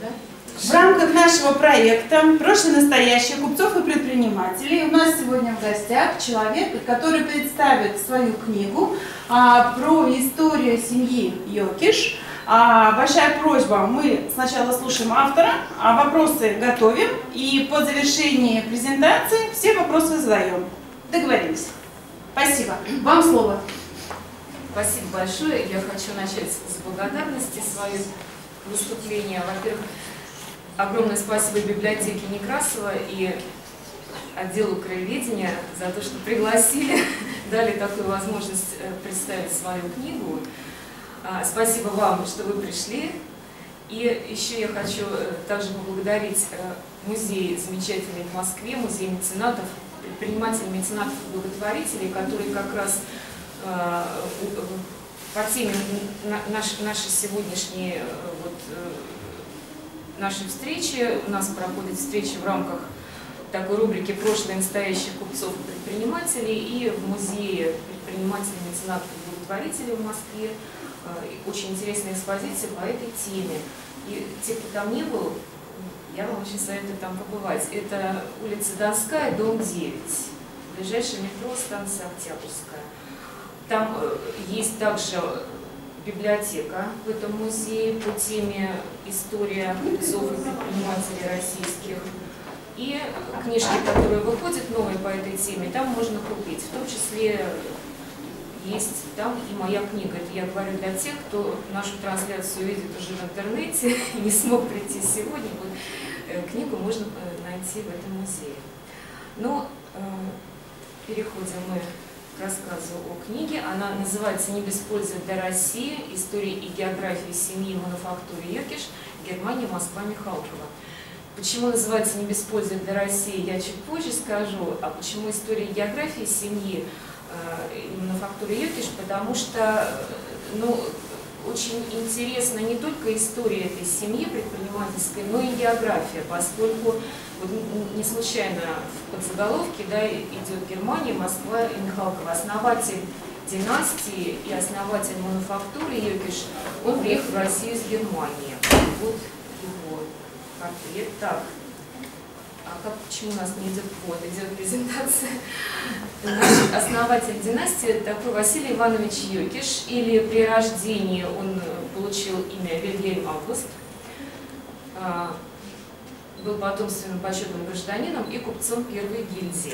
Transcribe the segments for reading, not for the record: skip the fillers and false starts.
В рамках нашего проекта «Прошлое, настоящее. Купцов и предпринимателей» у нас сегодня в гостях человек, который представит свою книгу про историю семьи Йокиш. Большая просьба, мы сначала слушаем автора, вопросы готовим, и по завершении презентации все вопросы задаем. Договорились. Спасибо. Вам слово. Спасибо большое. Я хочу начать с благодарности свое выступление. Во-первых, огромное спасибо библиотеке Некрасова и отделу краеведения за то, что пригласили, дали такую возможность представить свою книгу. Спасибо вам, что вы пришли. И еще я хочу также поблагодарить музей замечательный в Москве, музей меценатов, предпринимателей, меценатов и благотворителей, которые как раз по теме нашей сегодняшней нашей встречи. У нас проходит встреча в рамках такой рубрики «Прошлое, настоящее. Купцов и предпринимателей», и в музее предпринимателей, меценатов и благотворителей в Москве. Очень интересная экспозиция по этой теме. И те, кто там не был, я вам очень советую там побывать. Это улица Донская, дом 9. Ближайшее метро, станция Октябрьская. Там есть также библиотека в этом музее по теме «История купцов и предпринимателей российских». И книжки, которые выходят новые по этой теме, там можно купить. В том числе есть там и моя книга. Это я говорю для тех, кто нашу трансляцию видит уже в интернете и не смог прийти сегодня. Вот, книгу можно найти в этом музее. Но переходим мы к рассказу о книге. Она называется «Не без пользы для России. История и география семьи и мануфактуры Йокиш. Германия, Москва, Михалкова». Почему называется «Не без пользы для России», я чуть позже скажу. А почему история и география семьи и мануфактуры Йокиш? Потому что очень интересна не только история этой семьи предпринимательской, но и география, поскольку не случайно в подзаголовке идет Германия, Москва и Михалкова. Основатель династии и основатель мануфактуры Йокиш, он приехал в Россию из Германии. Вот его портрет. Так, почему у нас не идет? Вот, идет презентация. Значит, основатель династии такой Василий Иванович Йокиш, или при рождении он получил имя Вильгельм Август, был потомственным почетным гражданином и купцом первой гильдии.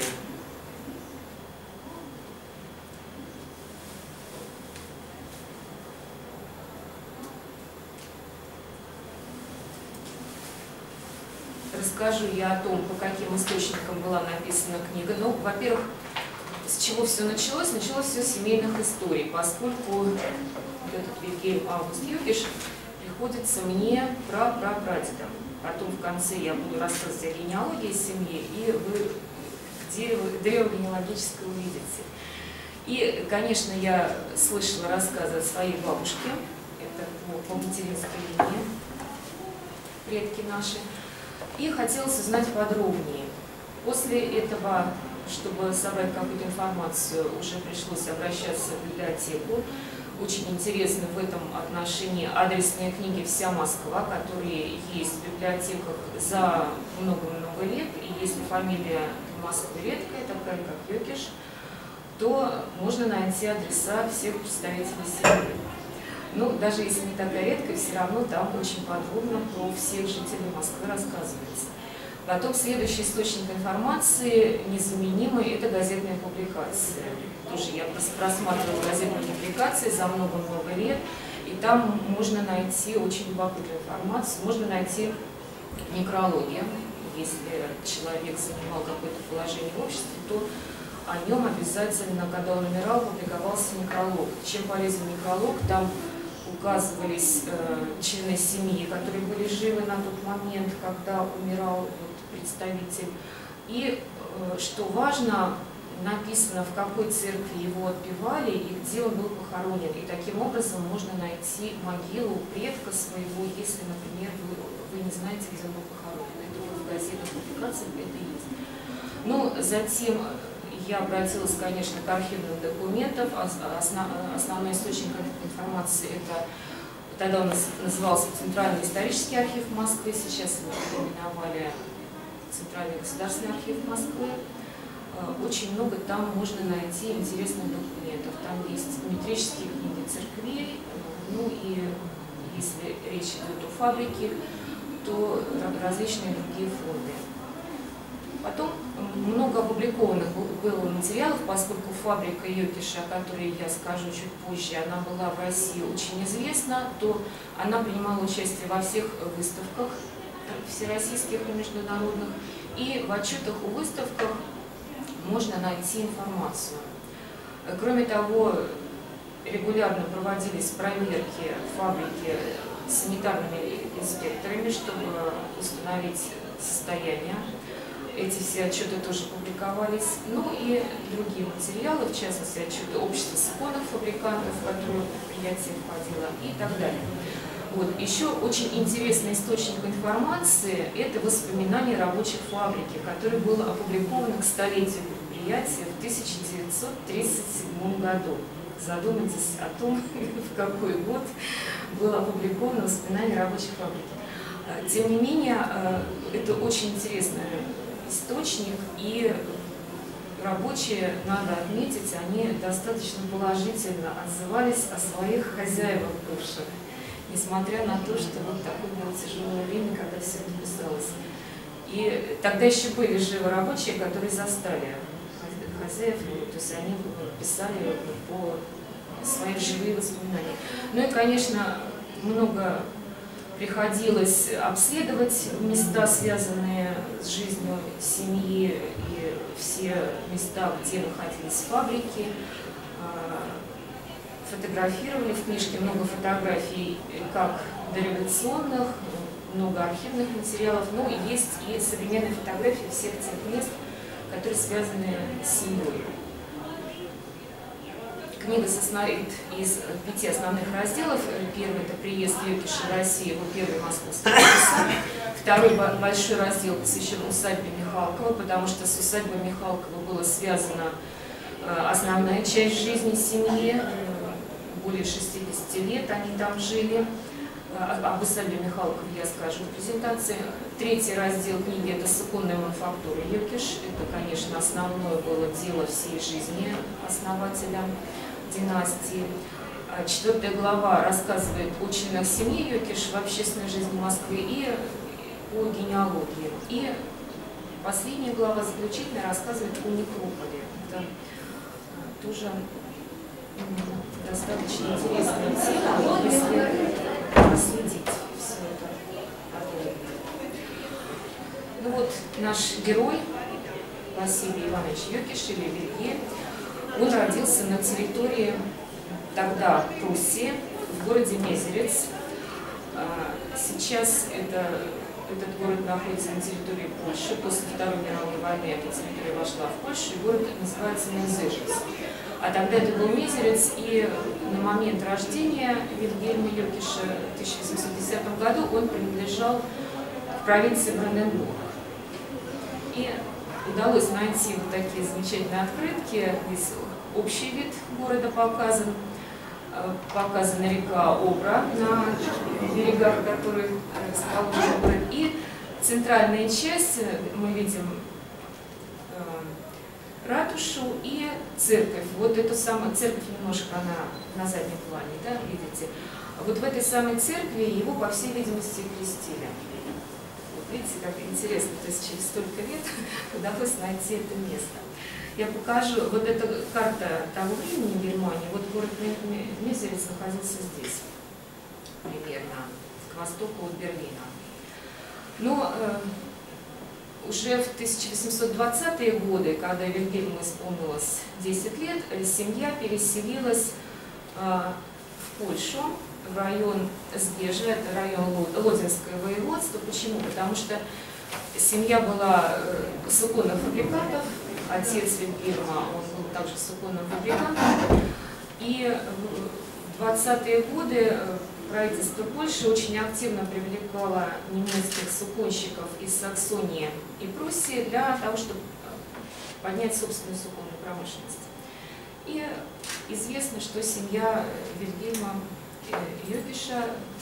Расскажу я о том, по каким источникам была написана книга. Ну, во-первых, с чего все началось? Началось все с семейных историй, поскольку этот Вильгельм Август Йокиш приходится мне прапрадедом. Потом в конце я буду рассказывать о генеалогии семьи, и вы древо генеалогическое увидите. И, конечно, я слышала рассказы о своей бабушке, это по материнской линии, предки наши. И хотелось узнать подробнее. После этого, чтобы собрать какую-то информацию, уже пришлось обращаться в библиотеку. Очень интересны в этом отношении адресные книги «Вся Москва», которые есть в библиотеках за много-много лет. И если фамилия Москвы редкая, такая как Йокиш, то можно найти адреса всех представителей семьи. Ну, даже если не такая редкая, все равно там очень подробно про всех жителей Москвы рассказывается. Потом следующий источник информации незаменимый – это газетная публикация. Тоже я просматривала газетные публикации за много-много лет, и там можно найти очень любопытную информацию, можно найти некрологи. Если человек занимал какое-то положение в обществе, то о нем обязательно, когда он умирал, публиковался некролог. Чем полезен некролог? Там указывались члены семьи, которые были живы на тот момент, когда умирал представитель. И, что важно, написано, в какой церкви его отпевали и где он был похоронен. И таким образом можно найти могилу предка своего, если, например, вы не знаете, где он был похоронен. Это вот в газетах публикациях это есть. Ну, затем я обратилась, конечно, к архивным документам. Основной источник информации – это тогда он назывался Центральный исторический архив Москвы, сейчас его переименовали Центральный государственный архив Москвы. Очень много там можно найти интересных документов. Там есть метрические книги церквей, ну и если речь идет о фабрике, то различные другие фонды. Потом много опубликованных было материалов, поскольку фабрика Йокиша, о которой я скажу чуть позже, она была в России очень известна, то она принимала участие во всех выставках всероссийских и международных, и в отчетах о выставках можно найти информацию. Кроме того, регулярно проводились проверки фабрики санитарными инспекторами, чтобы установить состояние. Эти все отчеты тоже публиковались. Ну и другие материалы, в частности, отчеты общества суконных фабрикантов, в которые предприятие входило, и так далее. Вот. Еще очень интересный источник информации – это воспоминания рабочих фабрики, который был опубликован к столетию предприятия в 1937 году. Задумайтесь о том, в какой год было опубликовано воспоминание рабочих фабрики. Тем не менее, это очень интересный источник, и рабочие, надо отметить, они достаточно положительно отзывались о своих хозяевах бывших, несмотря на то, что вот такое было тяжелое время, когда все это писалось. И тогда еще были живы рабочие, которые застали хозяев, то есть они писали по свои живые воспоминания. Ну и, конечно, много приходилось обследовать места, связанные с жизнью семьи, и все места, где находились фабрики. Фотографировали в книжке много фотографий, как дореволюционных, много архивных материалов, но есть и современные фотографии всех тех мест, которые связаны с семьей. Книга состоит из 5 основных разделов. Первый – это приезд Йокиша в Россию, его первый московский адрес. Второй большой раздел посвящен усадьбе Михалкова, потому что с усадьбой Михалкова была связана основная часть жизни семьи. Более 60 лет они там жили. Об усадьбе Михалкова я скажу в презентации. Третий раздел книги – это суконная мануфактура Йокиш. Это, конечно, основное было дело всей жизни основателя династии. 4 глава рассказывает о членах семьи Йокиш в общественной жизни Москвы и о генеалогии. И последняя глава заключительная рассказывает о некрополе. Это тоже достаточно интересная тема, если проследить все это. Ну вот наш герой Василий Иванович Йокиш, или Вильгельм, он родился на территории тогда Пруссии, в городе Мезерец. Сейчас этот город находится на территории Польши. После Второй мировой войны эта территория вошла в Польшу, и город называется Мезерец. А тогда это был Мезерец, и на момент рождения Вильгельма Йокиша в 1810 году он принадлежал к провинции Бранденбург. И удалось найти вот такие замечательные открытки. Здесь общий вид города показан. Показана река Обра, на берегах которой расположен город. И центральная часть, мы видим ратушу и церковь. Вот эту самую церковь немножко на заднем плане, да, видите. Вот в этой самой церкви его, по всей видимости, крестили. Вот видите, как интересно, то есть через столько лет удалось найти это место. Я покажу, вот эта карта того времени в Германии, вот город Мезерец находился здесь, примерно, к востоку от Берлина. Но уже в 1820-е годы, когда Вильгельму исполнилось 10 лет, семья переселилась в Польшу, в район Сбежа, это район Лодзинское воеводство. Почему? Потому что семья была суконных фабрикантов, отец Вильгельма, он был также суконным фабрикантом, и в 20-е годы правительство Польши очень активно привлекало немецких суконщиков из Саксонии и Пруссии для того, чтобы поднять собственную суконную промышленность. И известно, что семья Вильгельма Йокиша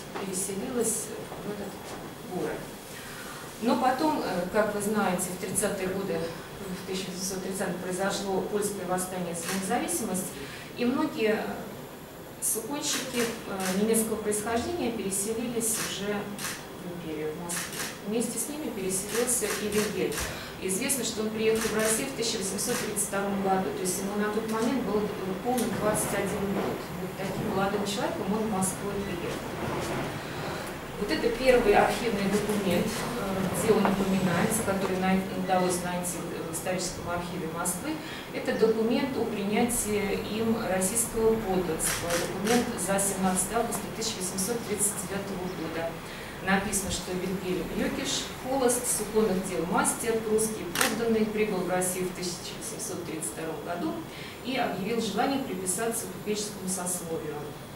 переселилась в этот город. Но потом, как вы знаете, в 30-е годы, в 1930-м произошло польское восстание за независимость, и многие суконщики немецкого происхождения переселились уже в империю, в Москву. Вместе с ними переселился и Вильгельм. Известно, что он приехал в Россию в 1832 году, то есть ему на тот момент было полный 21 год. Вот таким молодым человеком он в Москву приехал. Вот это первый архивный документ, где он упоминается, который удалось найти в историческом архиве Москвы. Это документ о принятии им российского подданства. Документ за 17 августа 1839 года. Написано, что Вильгельм Йокиш, холост, суконных дел мастер, прусский подданный, прибыл в Россию в 1832 году и объявил желание приписаться к купеческому сословию.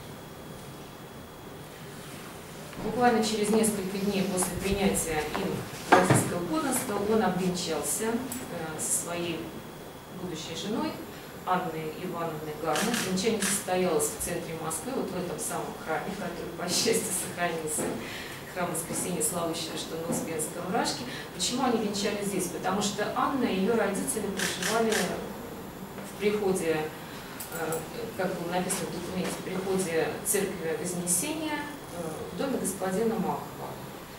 Буквально через несколько дней после принятия им российского подданства он обвенчался со своей будущей женой Анной Ивановной Гарнер. Венчание состоялось в центре Москвы, вот в этом самом храме, который, по счастью, сохранился. Храм Воскресения славящего, что на Успенском рашке. Почему они венчались здесь? Потому что Анна и ее родители проживали в приходе, как было написано в документе, в приходе церкви Вознесения в доме господина Махова.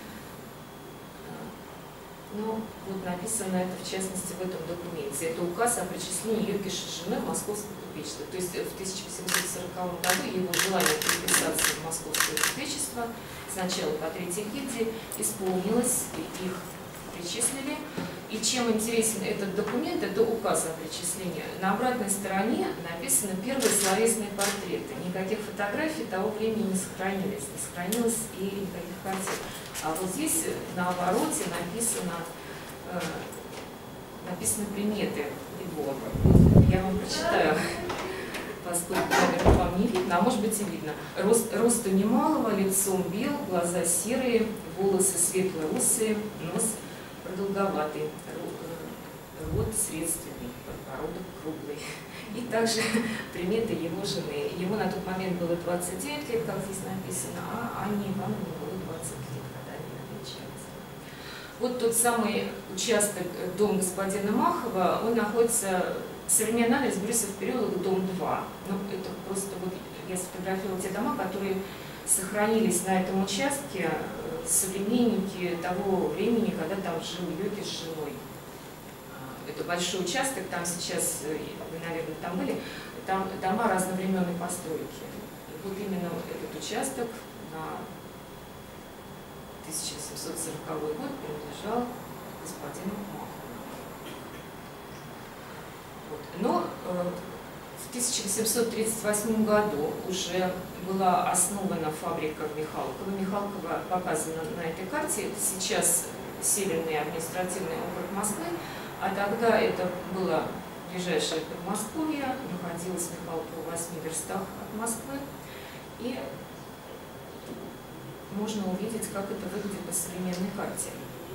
Ну, вот написано это, в частности, в этом документе. Это указ о причислении Йокиша жены в московское купечество. То есть в 1840 году его желание приписаться в московское купечество сначала по третьей гильдии исполнилось, их причислили. И чем интересен этот документ, это указ о причислении. На обратной стороне написаны первые словесные портреты. Никаких фотографий того времени не сохранилось. Не сохранилось и никаких картин. А вот здесь на обороте написаны приметы его. Я вам прочитаю, поскольку, наверное, вам не видно, а может быть и видно. Росту немалого, лицом бел, глаза серые, волосы светло-русые, нос продолговатый, рот средственный, подбородок круглый. И также приметы его жены. Ему на тот момент было 29 лет, как здесь написано, а Анне Ивановне было 20 лет, когда они обвенчались. Вот тот самый участок, дом господина Махова, он находится, современный адрес Брюсов переулок, дом 2. Ну, это просто вот я сфотографировала те дома, которые сохранились на этом участке, современники того времени, когда там жил Йокиш с женой. Это большой участок, там сейчас, вы, наверное, там были, там дома разновременной постройки. И вот именно этот участок на 1740 год принадлежал господину Махову. Вот. Но в 1838 году уже была основана фабрика Михалкова. Михалкова показана на этой карте. Это сейчас Северный административный округ Москвы, а тогда это было ближайшее Подмосковье, находилось Михалкова в 8 верстах от Москвы. И можно увидеть, как это выглядит по современной карте.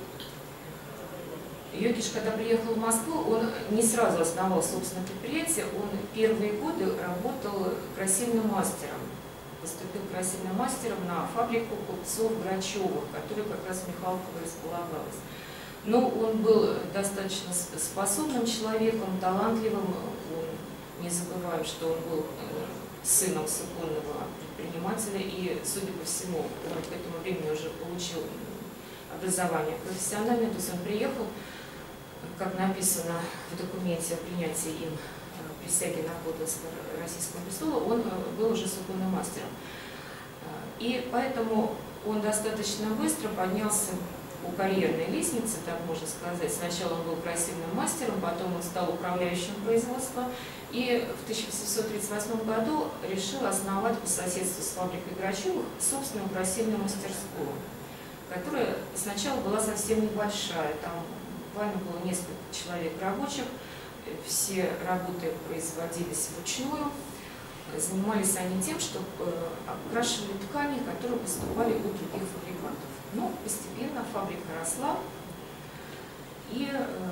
Йокиш, когда приехал в Москву, он не сразу основал собственное предприятие, он первые годы работал красильным мастером. Поступил красильным мастером на фабрику купцов Грачевых, которая как раз в Михалково располагалась. Но он был достаточно способным человеком, талантливым. Не забываем, что он был сыном суконного предпринимателя, и, судя по всему, он к этому времени уже получил образование профессиональное. То есть он приехал, как написано в документе о принятии им присяги на подданство российскому престолу, он был уже суконным мастером. И поэтому он достаточно быстро поднялся по карьерной лестнице, так можно сказать. Сначала он был красильным мастером, потом он стал управляющим производства. И в 1738 году решил основать по соседству с фабрикой Грачевых собственную красильную мастерскую, которая сначала была совсем небольшая. Там буквально было несколько человек рабочих, все работы производились вручную. Занимались они тем, что окрашивали ткани, которые поступали от других фабрикантов. Но постепенно фабрика росла и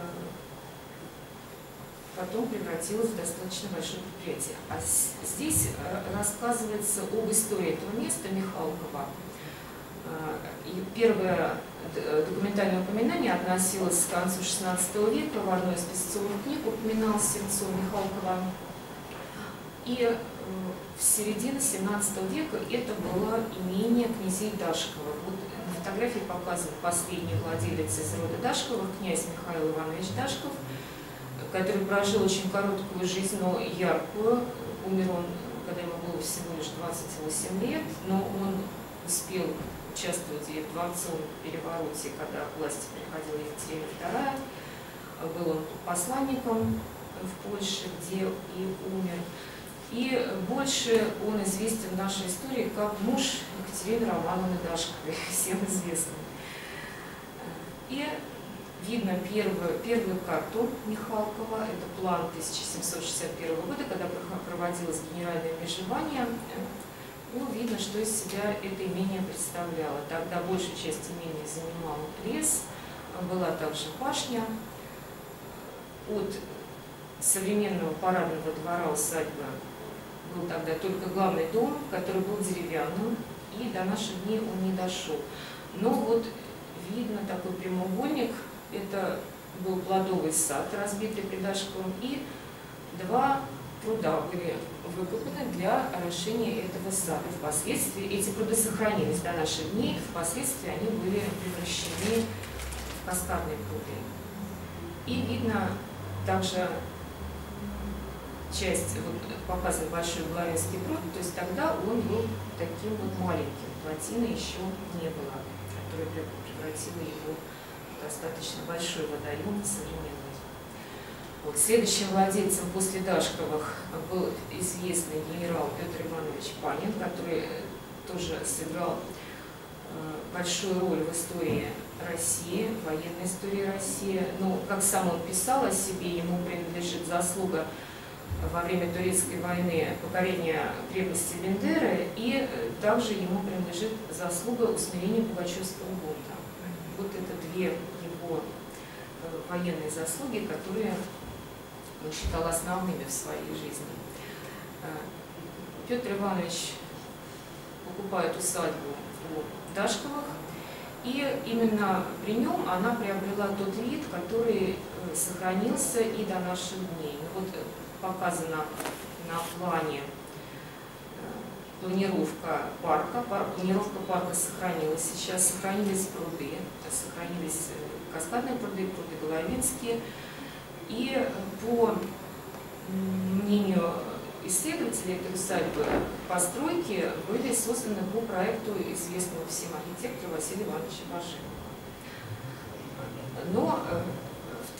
потом превратилась в достаточно большое предприятие. А здесь рассказывается об истории этого места Михалкова. И первое документальное упоминание относилось к концу XVI века. В одной из песцовых книг упоминалось селцо Михалкова. И в середине XVII века это было имение князей Дашковых. Вот на фотографии показан последний владелец из рода Дашковых, князь Михаил Иванович Дашков, который прожил очень короткую жизнь, но яркую. Умер он, когда ему было всего лишь 28 лет, но он успел участвовать и в дворцовом перевороте, когда к власти приходила Екатерина II. Был он посланником в Польше, где и умер. И больше он известен в нашей истории как муж Екатерины Романовны Дашковой, всем известный. И видно первую карту Михалкова, это план 1761 года, когда проводилось генеральное межевание. Ну, видно, что из себя это имение представляло. Тогда большую часть имения занимал лес, была также башня. От современного парадного двора усадьбы был тогда только главный дом, который был деревянным, и до наших дней он не дошел. Но вот видно такой прямоугольник, это был плодовый сад, разбитый при Дашковом, и два пруда были выкопаны для орошения этого сада. Впоследствии эти пруды сохранились до наших дней, впоследствии они были превращены в каскадные пруды. И видно также часть, вот показан большой Главинский пруд, то есть тогда он был таким вот маленьким, плотины еще не было, которая превратила его в достаточно большой водоем современный. Вот. Следующим владельцем после Дашковых был известный генерал Петр Иванович Панин, который тоже сыграл большую роль в истории России, в военной истории России. Но, как сам он писал о себе, ему принадлежит заслуга во время Турецкой войны покорения крепости Бендеры, и также ему принадлежит заслуга усмирения Пугачевского бунта. Вот это две его военные заслуги, которые он считал основными в своей жизни. Петр Иванович покупает усадьбу у Дашковых, и именно при нем она приобрела тот вид, который сохранился и до наших дней. Вот показана на плане планировка парка. Планировка парка сохранилась. Сейчас сохранились пруды, сохранились каскадные пруды, пруды Головинские. И по мнению исследователей этой усадьбы, постройки были созданы по проекту известного всем архитектора Василия Ивановича Баженова. Но в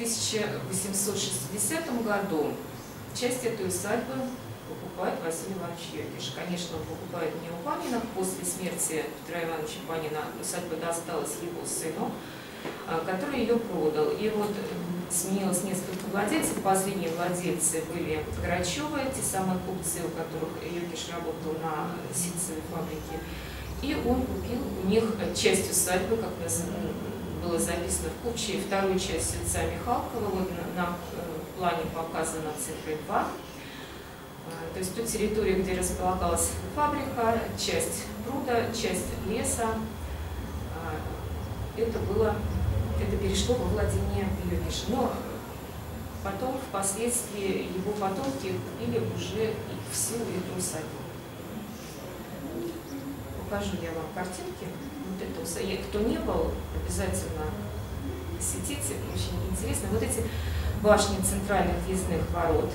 1860 году часть этой усадьбы покупает Василий Иванович Йокиш. Конечно, он покупает не у Панина. После смерти Петра Ивановича Панина усадьба досталась его сыну, который ее продал. И вот сменилось несколько владельцев. Последние владельцы были Грачевы, те самые купцы, у которых Йокиш работал на ситцевой фабрике. И он купил у них часть усадьбы, как было записано в купче, вторую часть сельца Михалкова. Вот на плане показано цифрой 2. То есть ту территорию, где располагалась фабрика, часть пруда, часть леса, это перешло во владение Йокиша. Но потом, впоследствии, его потомки купили уже всю эту усадьбу. Покажу я вам картинки. Вот это усадьба. Кто не был, обязательно посетите, очень интересно. Вот эти башни центральных въездных ворот.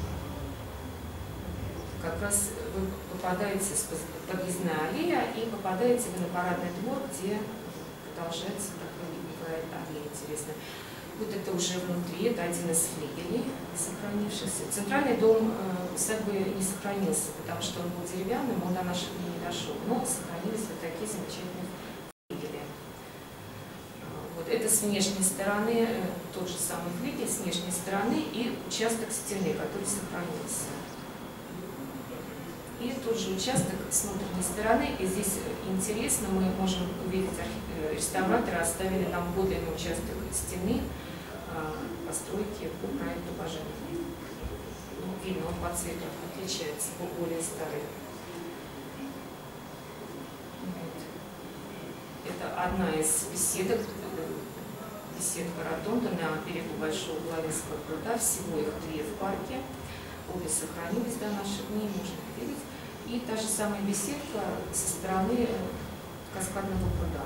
Как раз вы попадаете с подъездная аллея и попадаете вы на парадный двор, где продолжается такая аллея интересная. Вот это уже внутри, это один из флигелей сохранившихся. Центральный дом усадьбы не сохранился, потому что он был деревянным, он до наших дней не дошел. Но сохранились вот такие замечательные флигели. Вот это с внешней стороны, тот же самый флигель с внешней стороны и участок стены, который сохранился. И тот же участок с внутренней стороны. И здесь интересно, мы можем увидеть, реставраторы оставили нам подлинный участок стены постройки по проекту Баженова. Ну, видно, он по цвету отличается, более старый. Вот. одна из беседок, беседка Ротонда на берегу Большого Головинского пруда. Всего их 2 в парке. Обе сохранились до наших дней, можно видеть. И та же самая беседка со стороны Каскадного пруда.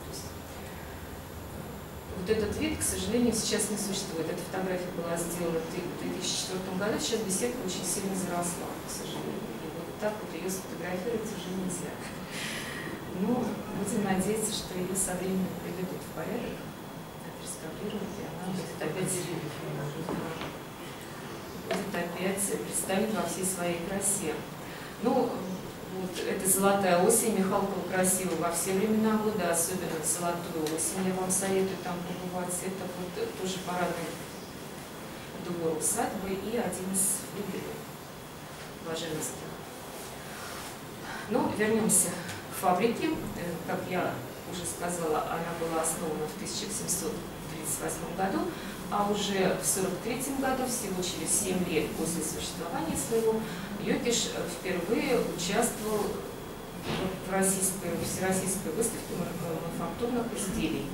Вот этот вид, к сожалению, сейчас не существует. Эта фотография была сделана в 2004 году. Сейчас беседка очень сильно заросла, к сожалению. И вот так вот ее сфотографировать уже нельзя. Но будем надеяться, что ее со временем приведут в порядок, отреставрируют, и она будет опять представить во всей своей красе. Ну, вот эта золотая осень Михалкова красива во все времена года, особенно золотую осень. Я вам советую там побывать. Это вот тоже парадный двор усадьбы и один из флигелей блаженности. Ну, вернемся к фабрике. Как я уже сказала, она была основана в 1738 году, а уже в 1943 году, всего через 7 лет после существования своего, Йокиш впервые участвовал в всероссийской выставке мануфактурных изделий.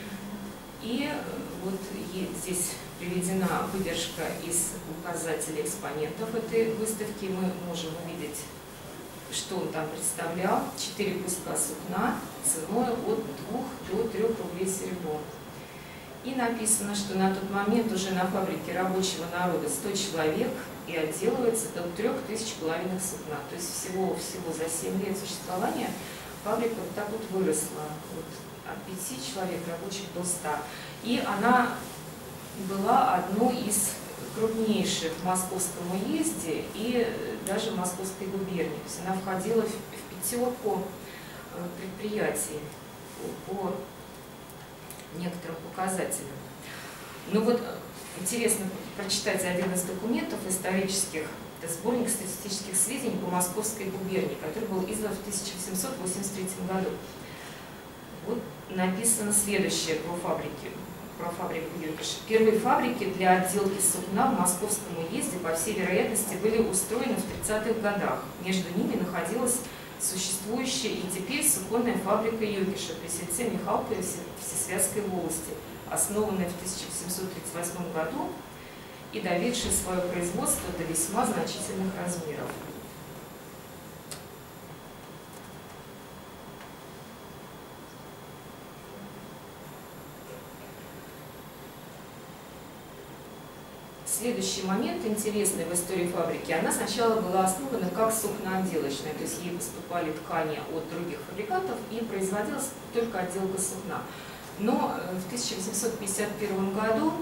И вот здесь приведена выдержка из указателей экспонентов этой выставки. Мы можем увидеть, что он там представлял. 4 куска сукна ценой от 2 до 3 рублей серебром. И написано, что на тот момент уже на фабрике рабочего народа 100 человек и отделывается до 3000 половинок сукна. То есть всего за 7 лет существования фабрика вот так вот выросла. Вот от 5 человек рабочих до 100. И она была одной из крупнейших в Московском уезде и даже в Московской губернии. То есть она входила в 5 предприятий по некоторым показателям. Ну вот интересно прочитать один из документов исторических. Это сборник статистических сведений по Московской губернии, который был издан в 1883 году. Вот написано следующее про фабрику Йокиш. Первые фабрики для отделки сукна в Московском уезде, по всей вероятности, были устроены в 30-х годах. Между ними находилась существующая и теперь суконная фабрика Йокиша при сельце Михалкове в Всесвятской волости, основанная в 1738 году и доведшая свое производство до весьма значительных размеров. Следующий момент интересный в истории фабрики. Она сначала была основана как сукноотделочная, то есть ей поступали ткани от других фабрикантов и производилась только отделка сукна. Но в 1851 году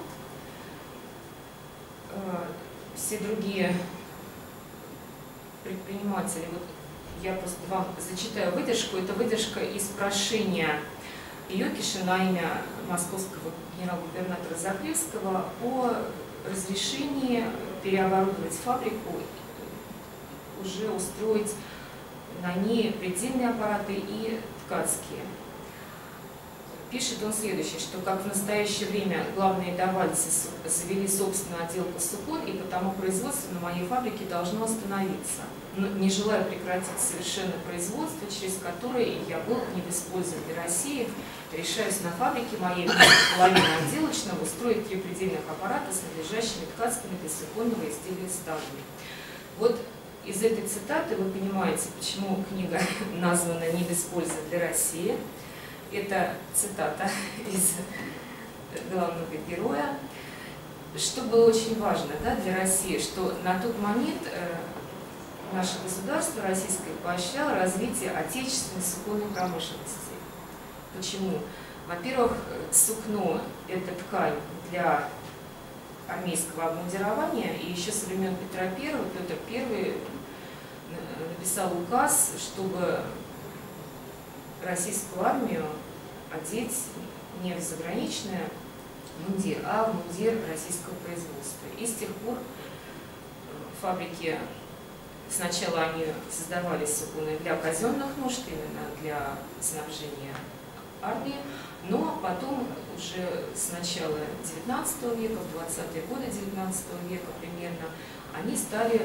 все другие предприниматели, вот я просто вам зачитаю выдержку, это выдержка из прошения Йокиша на имя московского генерал-губернатора Заклевского о разрешении переоборудовать фабрику, уже устроить на ней предельные аппараты и ткацкие. Пишет он следующее, что как в настоящее время главные давальцы завели собственную отделку сукон, и потому производство на моей фабрике должно остановиться. Но не желая прекратить совершенно производство, через которое я был не использован для России, решаюсь на фабрике моей половины отделочного устроить 3 предельных аппарата с надлежащими ткацкими для суконного изделия ставами. Вот из этой цитаты вы понимаете, почему книга названа «Не использован для России». Это цитата из главного героя. Что было очень важно, да, для России, что на тот момент наше государство российское поощряло развитие отечественной суконной промышленности. Почему? Во-первых, сукно – это ткань для армейского обмундирования, и еще со времен Петра I Петр I написал указ, чтобы российскую армию одеть не в заграничный мундир, а в мундир российского производства. И с тех пор фабрики, сначала они создавались суконные для казенных нужд, именно для снабжения армии, но потом уже с начала XIX века, в 20-е годы XIX века примерно, они стали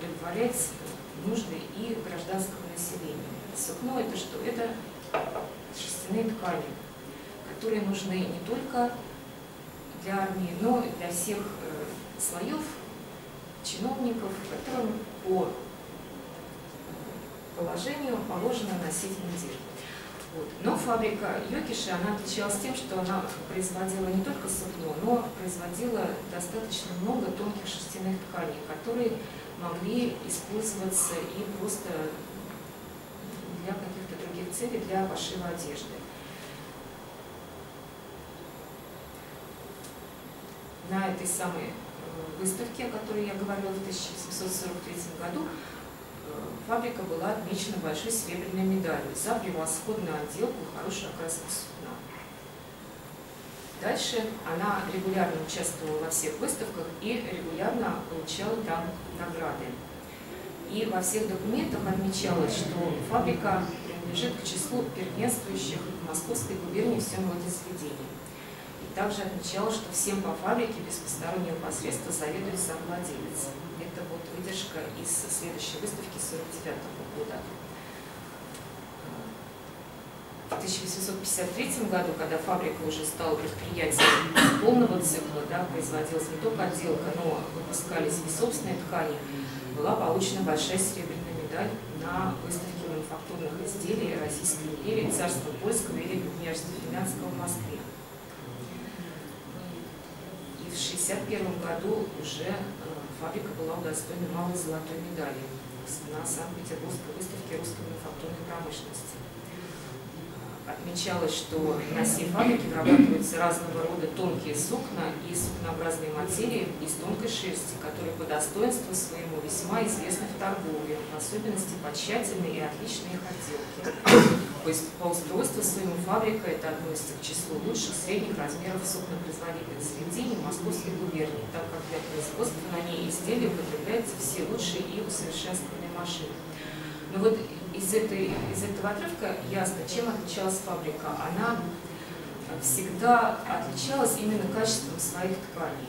удовлетворять нужды и гражданского населения. Сукно – это что? Это шерстяные ткани, которые нужны не только для армии, но и для всех слоев чиновников, которым по положению положено носить мундир. Вот. Но фабрика Йокиши, она отличалась тем, что она производила не только сукно, но производила достаточно много тонких шерстяных тканей, которые могли использоваться и просто для каких-то других целей, для пошива одежды. На этой самой выставке, о которой я говорила в 1843 году, фабрика была отмечена большой серебряной медалью за превосходную отделку и хорошую окраску сукна. Дальше она регулярно участвовала во всех выставках и регулярно получала там награды. И во всех документах отмечалось, что фабрика принадлежит к числу первенствующих в Московской губернии в всем роде заведений. Также отмечалось, что всем по фабрике без постороннего посредства заведует сам владелец. Это вот выдержка из следующей выставки 1949 года. В 1853 году, когда фабрика уже стала предприятием полного цикла, да, производилась не только отделка, но выпускались и собственные ткани, была получена большая серебряная медаль на выставке мануфактурных изделий Российской империи, Царства Польского или княжества Финляндского в Москве. В 1961 году уже фабрика была удостоена малой золотой медали на Санкт-Петербургской выставке русской мануфактурной промышленности. Отмечалось, что на всей фабрике вырабатываются разного рода тонкие сукна и сукнообразные материи из тонкой шерсти, которые по достоинству своему весьма известны в торговле, в особенности по тщательной и отличной их отделке. То есть по устройству своему фабрика это относится к числу лучших средних размеров сукнопроизводительных заведений Московской губернии, так как для производства на ней изделий употребляются все лучшие и усовершенствованные машины. Но вот из этого отрывка ясно, чем отличалась фабрика. Она всегда отличалась именно качеством своих тканей.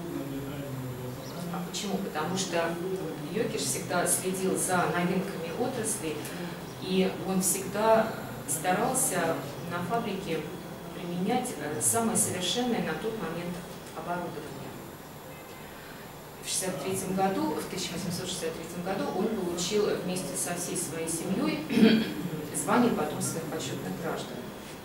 А почему? Потому что Йокиш всегда следил за новинками отрасли, и он всегда старался на фабрике применять самое совершенное на тот момент оборудование. В 1863 году он получил вместе со всей своей семьей звание потомственных почетных граждан.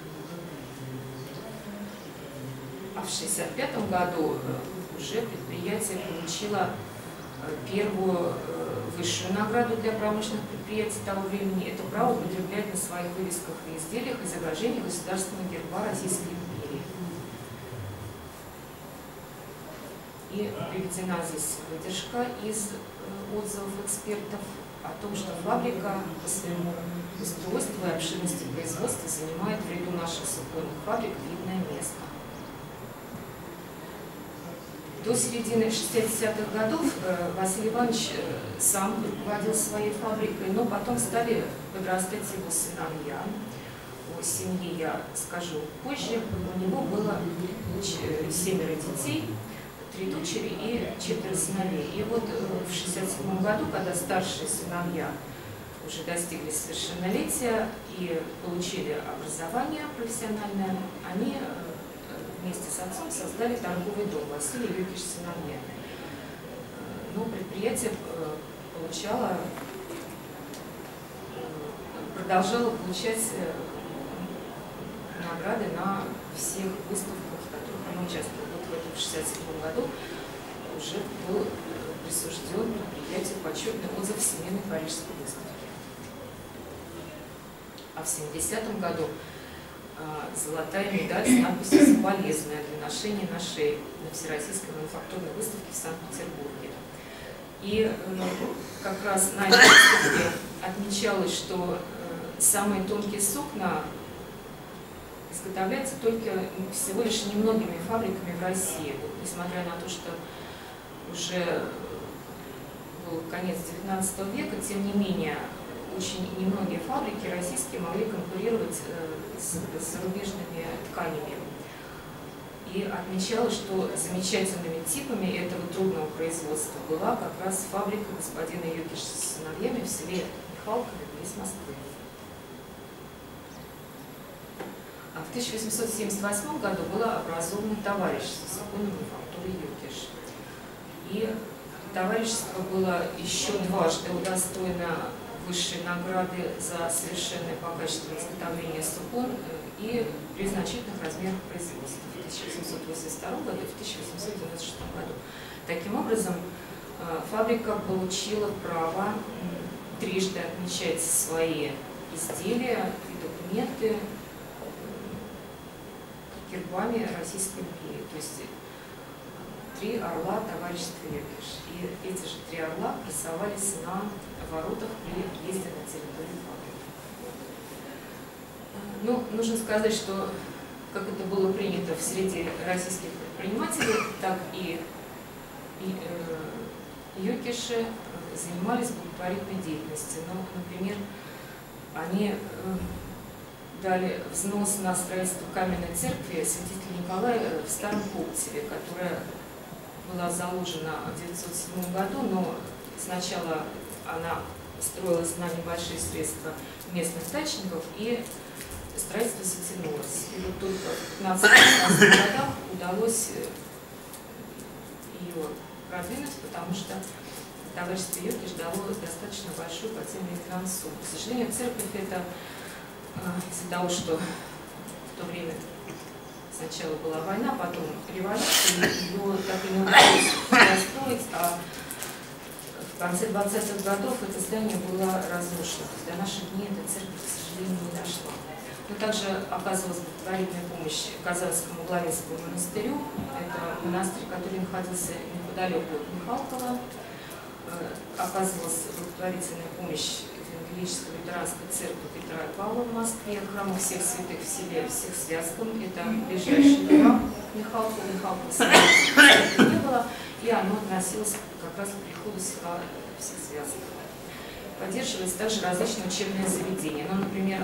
А в 1965 году уже предприятие получило первую высшую награду для промышленных предприятий того времени. Это право употреблять на своих вывесках и изделиях изображение государственного герба Российской империи. И приведена здесь выдержка из отзывов экспертов о том, что фабрика по своему устройству и обширности производства занимает в ряду наших суконных фабрик видное место. До середины 60-х годов Василий Иванович сам руководил своей фабрикой, но потом стали подрастать его сыновья. О семье я скажу позже. У него было 7 детей, 3 дочери и 4 сыновей. И вот в 1967 году, когда старшие сыновья уже достигли совершеннолетия и получили образование профессиональное, они вместе с отцом создали торговый дом Василий Йокиш сыновья. Но предприятие продолжало получать награды на всех выставках, в которых оно участвовало. Вот в этом 1967 году уже был присужден предприятию почетный отзыв Всемирной Парижской выставки. А в 1970 году золотая медаль с надписью «Соболезная» для ношения на шее на Всероссийской мануфактурной выставке в Санкт-Петербурге. И как раз на этой выставке отмечалось, что самые тонкие сукна изготовляются только всего лишь немногими фабриками в России. Вот, несмотря на то, что уже был конец XIX века, тем не менее, очень немногие фабрики российские могли конкурировать с зарубежными тканями. И отмечалось, что замечательными типами этого трудного производства была как раз фабрика господина Йокиша с сыновьями в селе Михалково, близ Москвы. В 1878 году было образовано товарищество суконной мануфактуры Юкиш. И товарищество было еще дважды удостоено высшей награды за совершенное по качеству изготовления сукон и при значительных размерах производства в 1882 году и в 1896 году. Таким образом, фабрика получила право трижды отмечать свои изделия и документы гербами Российской империи. То есть 3 орла товарищества Юкиш. И эти же 3 орла красовались на воротах при въезде на территорию фабрики. Ну, нужно сказать, что как это было принято в среде российских предпринимателей, так и Юкиши занимались благотворительной деятельностью. Ну, например, они дали взнос на строительство каменной церкви святителя Николая в Старом Колтеве, которая была заложена в 1907 году, но сначала она строилась на небольшие средства местных дачников, и строительство затянулось. И вот только в 15-16 годах удалось ее продвинуть, потому что товарищество Юкиш дало достаточно большую по тем временам сумму. К сожалению, церковь это из-за того, что в то время сначала была война, потом революция, ее так и не удалось достроить, а в конце 20-х годов это здание было разрушено. До наших дней эта церковь, к сожалению, не дошла. Но также оказывалась благотворительная помощь Казанскому Главинскому монастырю. Это монастырь, который находился неподалеку от Михалкова. Оказывалась благотворительная помощь Евангелической лютеранской церкви Петра и Павла в Москве, храма всех святых в селе всех связком. Это ближайший храм Михалкова. Михалкова не было, и оно относилось как раз к приходу села всех связков. Поддерживались также различные учебные заведения. Ну, например,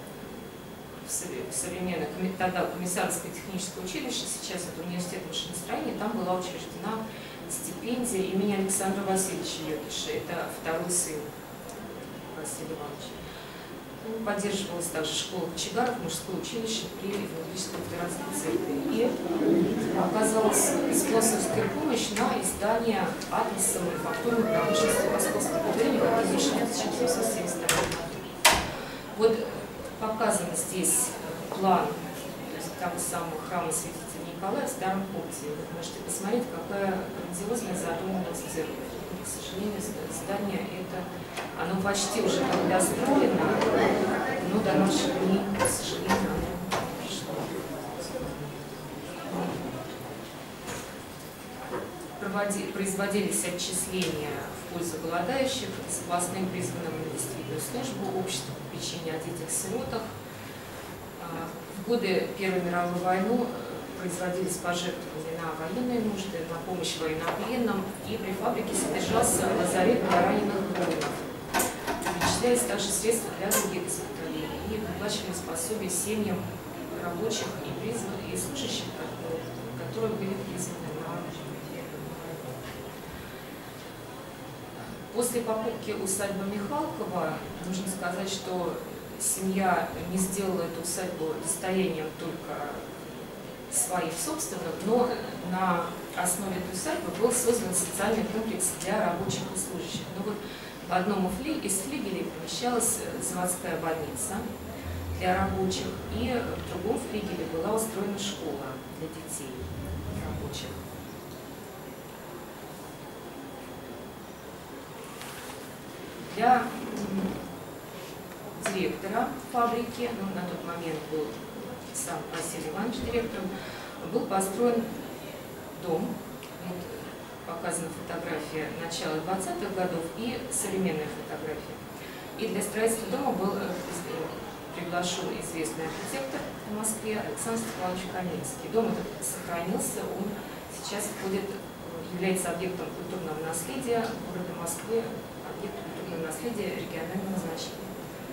в современное тогда комиссарское техническое училище, сейчас это университет машиностроения, там была учреждена стипендия имени Александра Васильевича Юкиша. Это второй сын Василия Ивановича. Поддерживалась также школа кочегаров, мужское училище при Евангелической лютеранской церкви. И оказалась спонсорская помощь на издание атласа мануфактурной промышленности Московской губернии, который вышел в 1772 году. Вот показан здесь план того самого храма святителя Николая в Старом Колтеве. Вы можете посмотреть, какая грандиозная задуманность церковь. К сожалению, здание это, оно почти уже достроено, но до наших дней, к сожалению, оно не пришло. Производились отчисления в пользу голодающих, запасным призванным на действительную службу, общество попечения о детях-сиротах. В годы Первой мировой войны производились пожертвования на военные нужды, на помощь военнопленным, и при фабрике содержался лазарет для раненых воинов. Перечислялись также средства для других госпиталей и выплачивались пособия семьям рабочих и служащих, которые были призваны на После покупки усадьбы Михалкова, нужно сказать, что семья не сделала эту усадьбу достоянием только своих собственных, но на основе этой усадьбы был создан социальный комплекс для рабочих и служащих. Но вот в одном из флигелей помещалась заводская больница для рабочих, и в другом флигеле была устроена школа для детей рабочих. Для директора фабрики, на тот момент был сам Василий Иванович директором, был построен дом. Вот показана фотография начала 20-х годов и современная фотография. И для строительства дома был приглашен известный архитектор в Москве Александр Степанович Каменский. Дом этот сохранился, он сейчас является объектом культурного наследия города Москвы, объектом культурного наследия регионального значения.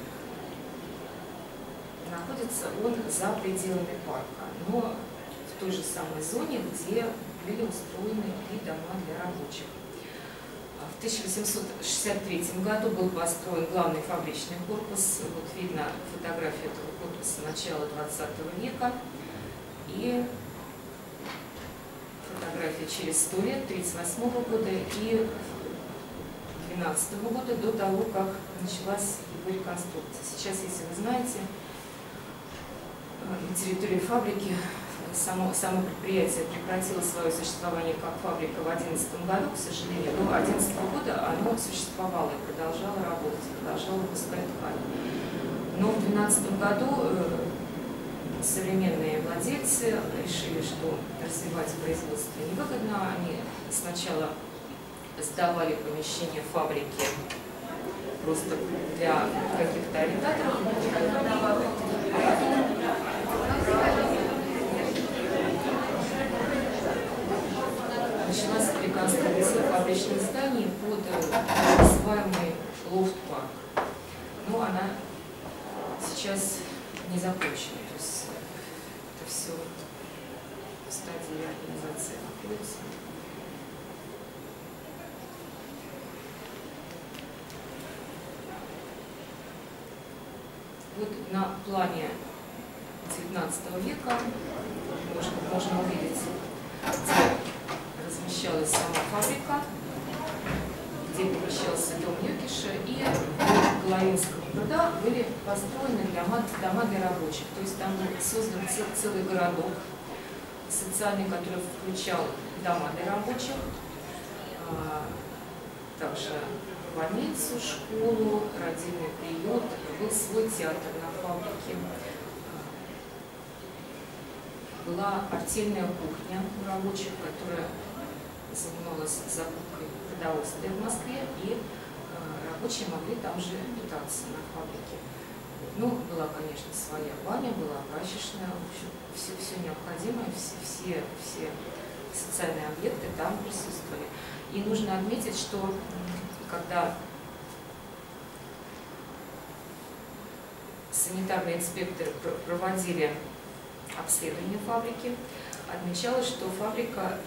Находится он за пределами парка, но в той же самой зоне, где были устроены и дома для рабочих. В 1863 году был построен главный фабричный корпус. Вот видно фотографию этого корпуса начала 20 века. И фотография через 100 лет, 1938 года и 2012 года, до того, как началась его реконструкция. Сейчас, если вы знаете, на территории фабрики само предприятие прекратило свое существование как фабрика в 2011 году, к сожалению. До 2011 года оно существовало и продолжало работать, продолжало выпускать ткань. Но в 2012 году современные владельцы решили, что развивать производство невыгодно. Они сначала сдавали помещение фабрики просто для каких-то арендаторов. Началась реконструкция фабричных зданий под так называемый лофт-парк. Но она сейчас не закончена. То есть это все в стадии реорганизации находится. Вот на плане 19 века можно увидеть, где размещалась сама фабрика, где помещался дом Юкиша, и у Головинского пруда были построены дома для рабочих. То есть там был создан целый городок социальный, который включал дома для рабочих, также больницу, школу, родильный приют, был свой театр на фабрике, была артельная кухня у рабочих, которая занималась закупкой продовольствия в Москве, и рабочие могли там же питаться на фабрике. Ну, была, конечно, своя баня, была прачечная, в общем, все необходимое, все социальные объекты там присутствовали. И нужно отметить, что когда санитарные инспекторы проводили обследование фабрики, отмечалось, что фабрика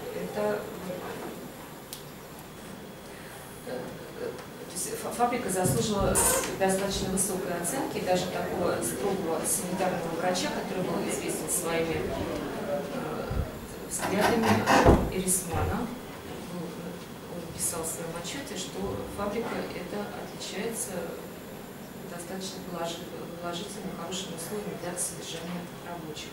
фабрика заслужила достаточно высокой оценки, даже такого строгого санитарного врача, который был известен своими взглядами, Эрисмана. Он писал в своем отчете, что фабрика эта отличается достаточно положительным, хорошим условием для содержания рабочих.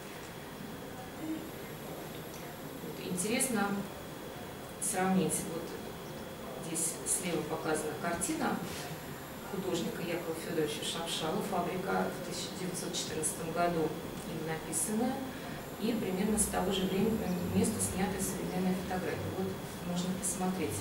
Интересно сравнить, вот здесь слева показана картина художника Якова Федоровича Шапшала, фабрика в 1914 году им написанная, и примерно с того же времени места снятая современная фотография. Вот можно посмотреть.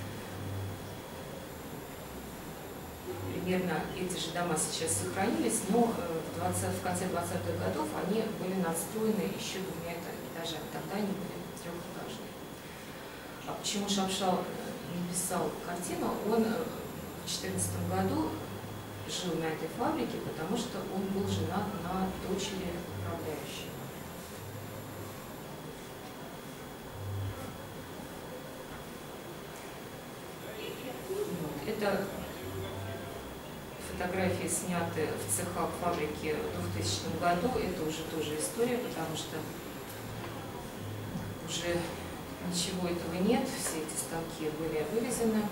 Примерно эти же дома сейчас сохранились, но в конце 20-х годов они были надстроены еще двумя этажами. Тогда они были трехэтажные. А почему Шапшал написал картину? Он в 2014 году жил на этой фабрике, потому что он был женат на дочери управляющей. Это фотографии сняты в цехах фабрики в 2000 году. Это уже тоже история, потому что уже ничего этого нет. Все эти станки были вырезаны.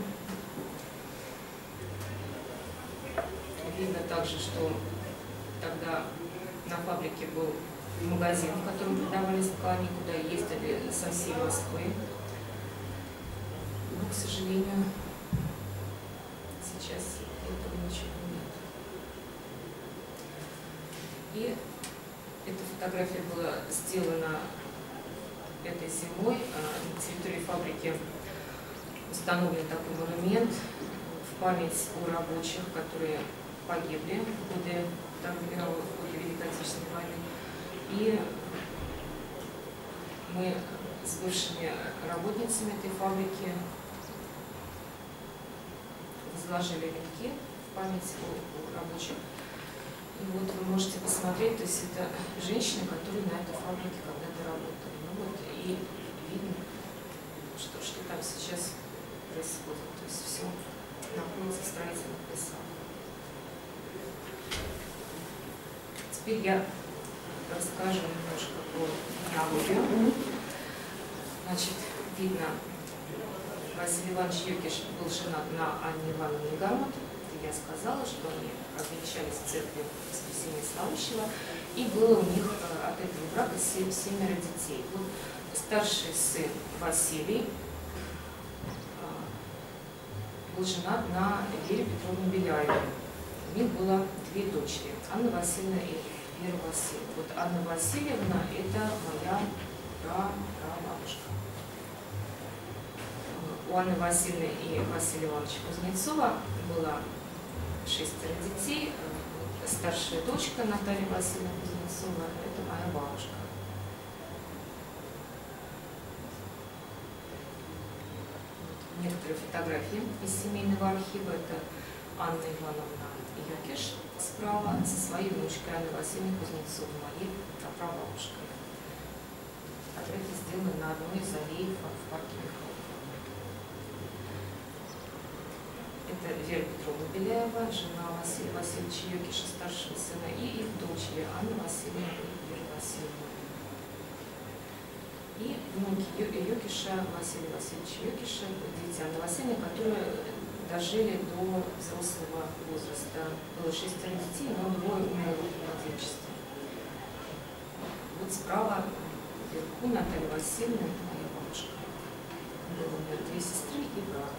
Видно также, что тогда на фабрике был магазин, в котором продавались ткани, куда ездили со всей Москвы. Но, к сожалению, сейчас этого ничего нет. И эта фотография была сделана этой зимой. На территории фабрики установлен такой монумент в память о рабочих, которые погибли в годы Второй мировой, в годы Великой Отечественной войны. И мы с бывшими работницами этой фабрики возложили венки в память о рабочих. И вот вы можете посмотреть, то есть это женщины, которые на этой фабрике когда-то работали. Ну вот, и видно, что там сейчас происходит. Теперь я расскажу немножко про генеалогию. Значит, видно, Василий Иванович Йокиш был женат на Анне Ивановне Гармат. Я сказала, что они обвенчались в церкви Воскресения Славящего, и было у них от этого брака 7 детей. Вот старший сын Василий был женат на Вере Петровне Беляевой. У них было 2 дочери, Анна Васильевна и Вера Васильевна. Вот Анна Васильевна – это моя прабабушка. У Анны Васильевны и Василия Ивановича Кузнецова было 6 детей. Старшая дочка Наталья Васильевна Кузнецова – это моя бабушка. Некоторые фотографии из семейного архива. Это Анна Ивановна Йокиш справа со своей внучкой Анной Васильевной Кузнецовой, моей прабабушкой. Фотографии сделаны на одной из аллей в парке Михалкова. Это Вера Петровна Беляева, жена Василия Васильевича Йокиша, старшего сына, и их дочери Анна Васильевна и Вера Васильевна. И внуки Йокиша, Василия Васильевича Йокиша, дети Анны Васильевны, которые дожили до взрослого возраста. Было 6 детей, но 2 умерли в младенчестве. Вот справа вверху Наталья Васильевна, это моя бабушка. Было у меня 2 сестры и брат.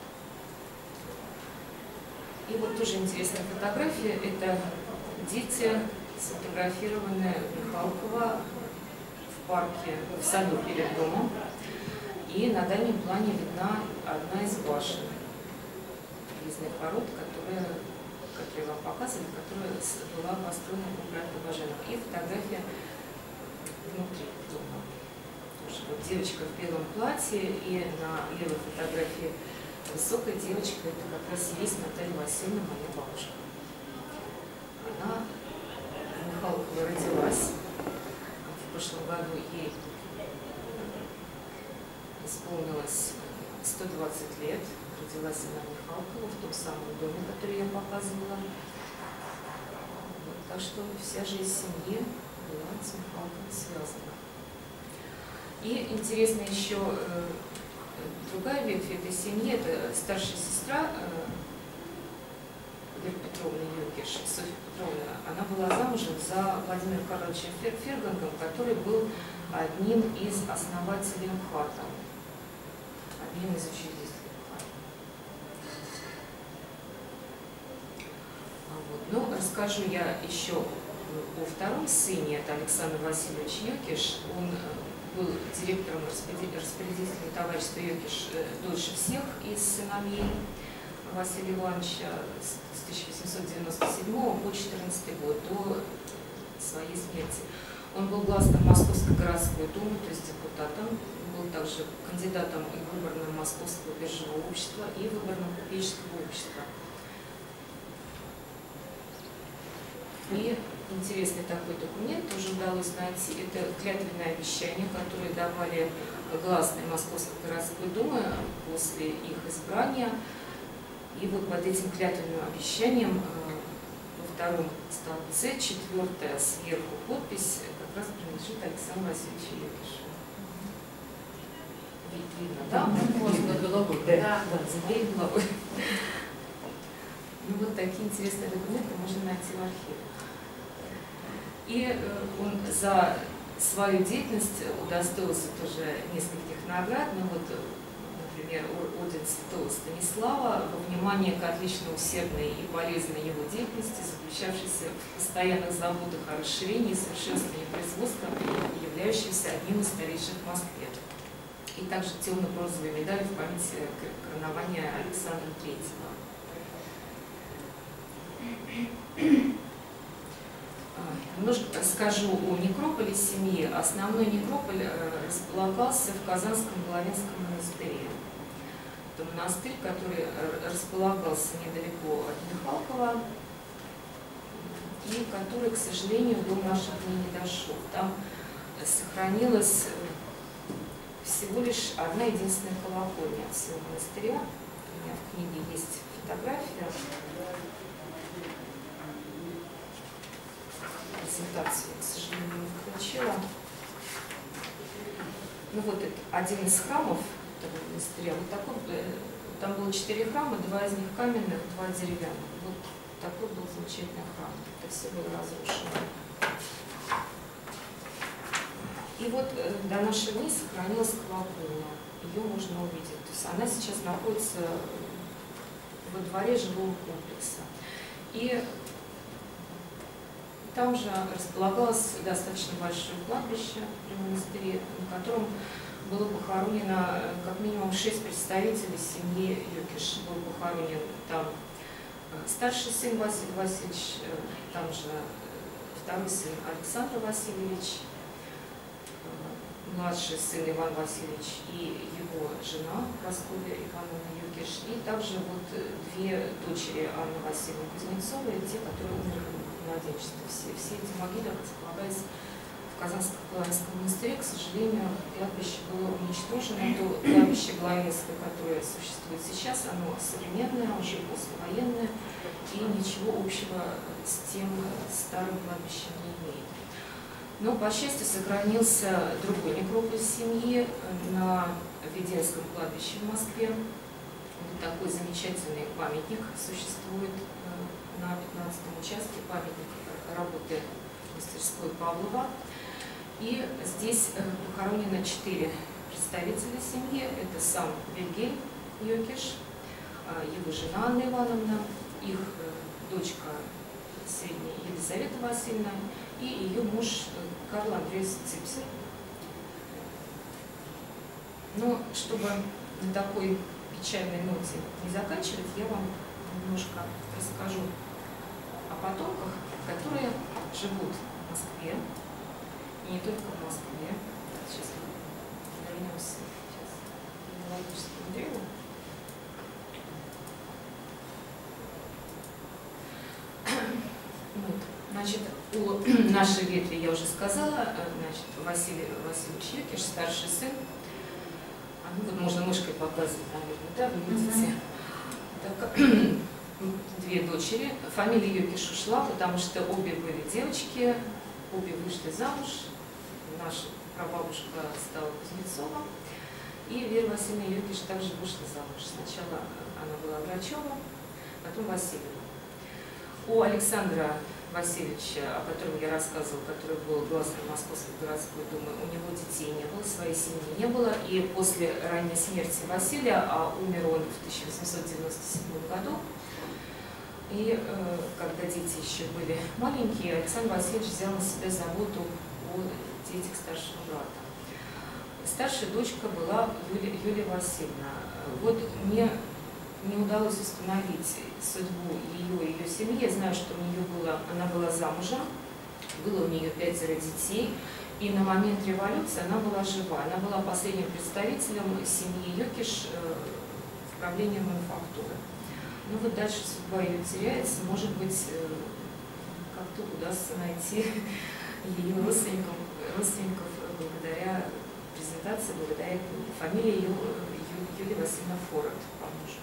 И вот тоже интересная фотография. Это дети, сфотографированные в Михалково в парке, в саду перед домом. И на дальнем плане видна одна из башен подъездных ворот, которые вам показывали, которая была построена по проекту Баженова. И фотография внутри дома. Вот девочка в белом платье, и на левой фотографии высокая девочка, это как раз и есть Наталья Васильевна, моя бабушка. Она в Михалково родилась. В прошлом году ей исполнилось 120 лет. Родилась она в Михалково, в том самом доме, который я показывала. Вот, так что вся жизнь семьи была с Михалковым связана. И интересно еще другая ветвь этой семьи, это старшая сестра Вера Петровна Йокиш, Софья Петровна. Она была замужем за Владимиром Карловичем Фергангом, который был одним из основателей МХАТа, одним из учредителей МХАТа. Вот. Ну, расскажу я еще о втором сыне, это Александр Васильевич Йокиш. Он был директором распорядительного товарищества Йокиш дольше всех из сыновей Василия Ивановича с 1897 по 14 год, до своей смерти. Он был гласным Московской городской думы, то есть депутатом, был также кандидатом и выборным Московского биржевого общества и выборным купеческого общества. И интересный такой документ тоже удалось найти. Это клятвенное обещание, которое давали гласные Московской городской думы после их избрания. И вот под этим клятвенным обещанием во втором столбце, 4-я сверху подпись как раз принадлежит Александру Васильевичу Йокишу. Видно, да? Можно над головой. Да, за моей головой. Ну вот такие интересные документы можно найти в архиве. И он за свою деятельность удостоился тоже нескольких наград. Ну вот, например, орден Святого Станислава во внимание к отлично усердной и полезной его деятельности, заключавшейся в постоянных заботах о расширении и совершенствовании производства, являющейся одним из старейших в Москве. И также темно-бронзовые медали в память коронования Александра III. Немножко скажу о некрополе семьи. Основной некрополь располагался в Казанском Головинском монастыре. Это монастырь, который располагался недалеко от Михалкова и который, к сожалению, до наших дней не дошел. Там сохранилась всего лишь одна единственная колокольня от всего монастыря. У меня в книге есть фотография. презентацию, к сожалению, не включила. Ну вот это один из храмов этого монастыря. Вот такой, там было 4 храма, 2 из них каменных, 2 деревянных. Вот такой был замечательный храм. Это все было разрушено. И вот до наших дней сохранилась колокольня. Ее можно увидеть. То есть она сейчас находится во дворе жилого комплекса. И там же располагалось достаточно большое кладбище при монастыре, на котором было похоронено как минимум 6 представителей семьи Юкиш. Был похоронен там старший сын Василий Васильевич, там же второй сын Александр Васильевич, младший сын Иван Васильевич и его жена Прасковья Ивановна Юкиш, и также вот 2 дочери Анны Васильевны Кузнецовой, те, которые умерли в младенчестве. Все эти могилы располагались в Казанском монастыре. К сожалению, кладбище было уничтожено. То кладбище Главинское, которое существует сейчас, оно современное, уже послевоенное, и ничего общего с тем старым кладбищем не имеет. Но, по счастью, сохранился другой некрополь семьи на Введенском кладбище в Москве. Вот такой замечательный памятник существует на 15-м участке, памятник работы мастерской Павлова. И здесь похоронено 4 представителя семьи. Это сам Вильгельм Юкиш, его жена Анна Ивановна, их дочка средняя Елизавета Васильевна и ее муж Карл Андреевич Ципсер. Но чтобы на такой печальной ноте не заканчивать, я вам немножко расскажу о потомках, которые живут в Москве, и не только в Москве. Сейчас мы вернемся к генеалогическому древу. Вот. Значит, о нашей ветви я уже сказала. Значит, Василий Васильевич Юкиш, старший сын. Ну, вот можно мышкой показывать, наверное, да, вы видите. Так, 2 дочери. Фамилия Юкиш ушла, потому что обе были девочки, обе вышли замуж. Наша прабабушка стала Кузнецова. И Вера Васильевна Юкиш также вышла замуж. Сначала она была Грачева, потом Васильева. У Александра Васильевича, о котором я рассказывала, который был главой Московской городской думы, у него детей не было, своей семьи не было. И после ранней смерти Василия, а умер он в 1897 году, и когда дети еще были маленькие, Александр Васильевич взял на себя заботу о детях старшего брата. Старшая дочка была Юлия Васильевна. Вот мне не удалось установить судьбу ее и ее семьи. Я знаю, что она была замужем, было у нее 5 детей, и на момент революции она была жива. Она была последним представителем семьи Юкиш в правлении мануфактуры. Ну вот дальше судьба ее теряется. Может быть, как-то удастся найти ее родственников благодаря презентации, благодаря фамилии ее Юлия Васильевна Форет, по мужу.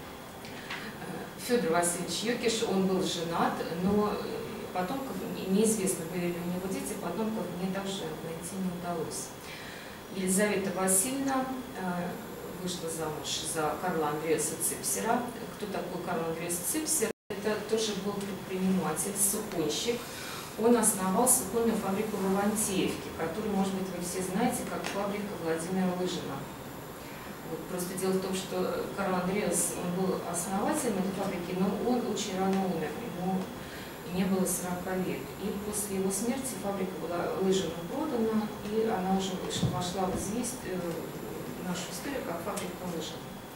Федор Васильевич Юкиш, он был женат, но потомков неизвестно, были ли у него дети, потомков мне также найти не удалось. Елизавета Васильевна вышла замуж за Карла Андреаса Ципсера. Кто такой Карл Андреас Ципсер? Это тоже был предприниматель, суконщик. Он основал суконную фабрику в Ивантеевке, которую, может быть, вы все знаете, как фабрика Владимира Лыжина. Вот. Просто дело в том, что Карл Андреас, он был основателем этой фабрики, но он очень рано умер, ему не было 40 лет. И после его смерти фабрика была Лыжину продана, и она уже вошла в известь в нашу историю как фабрика Лыжин.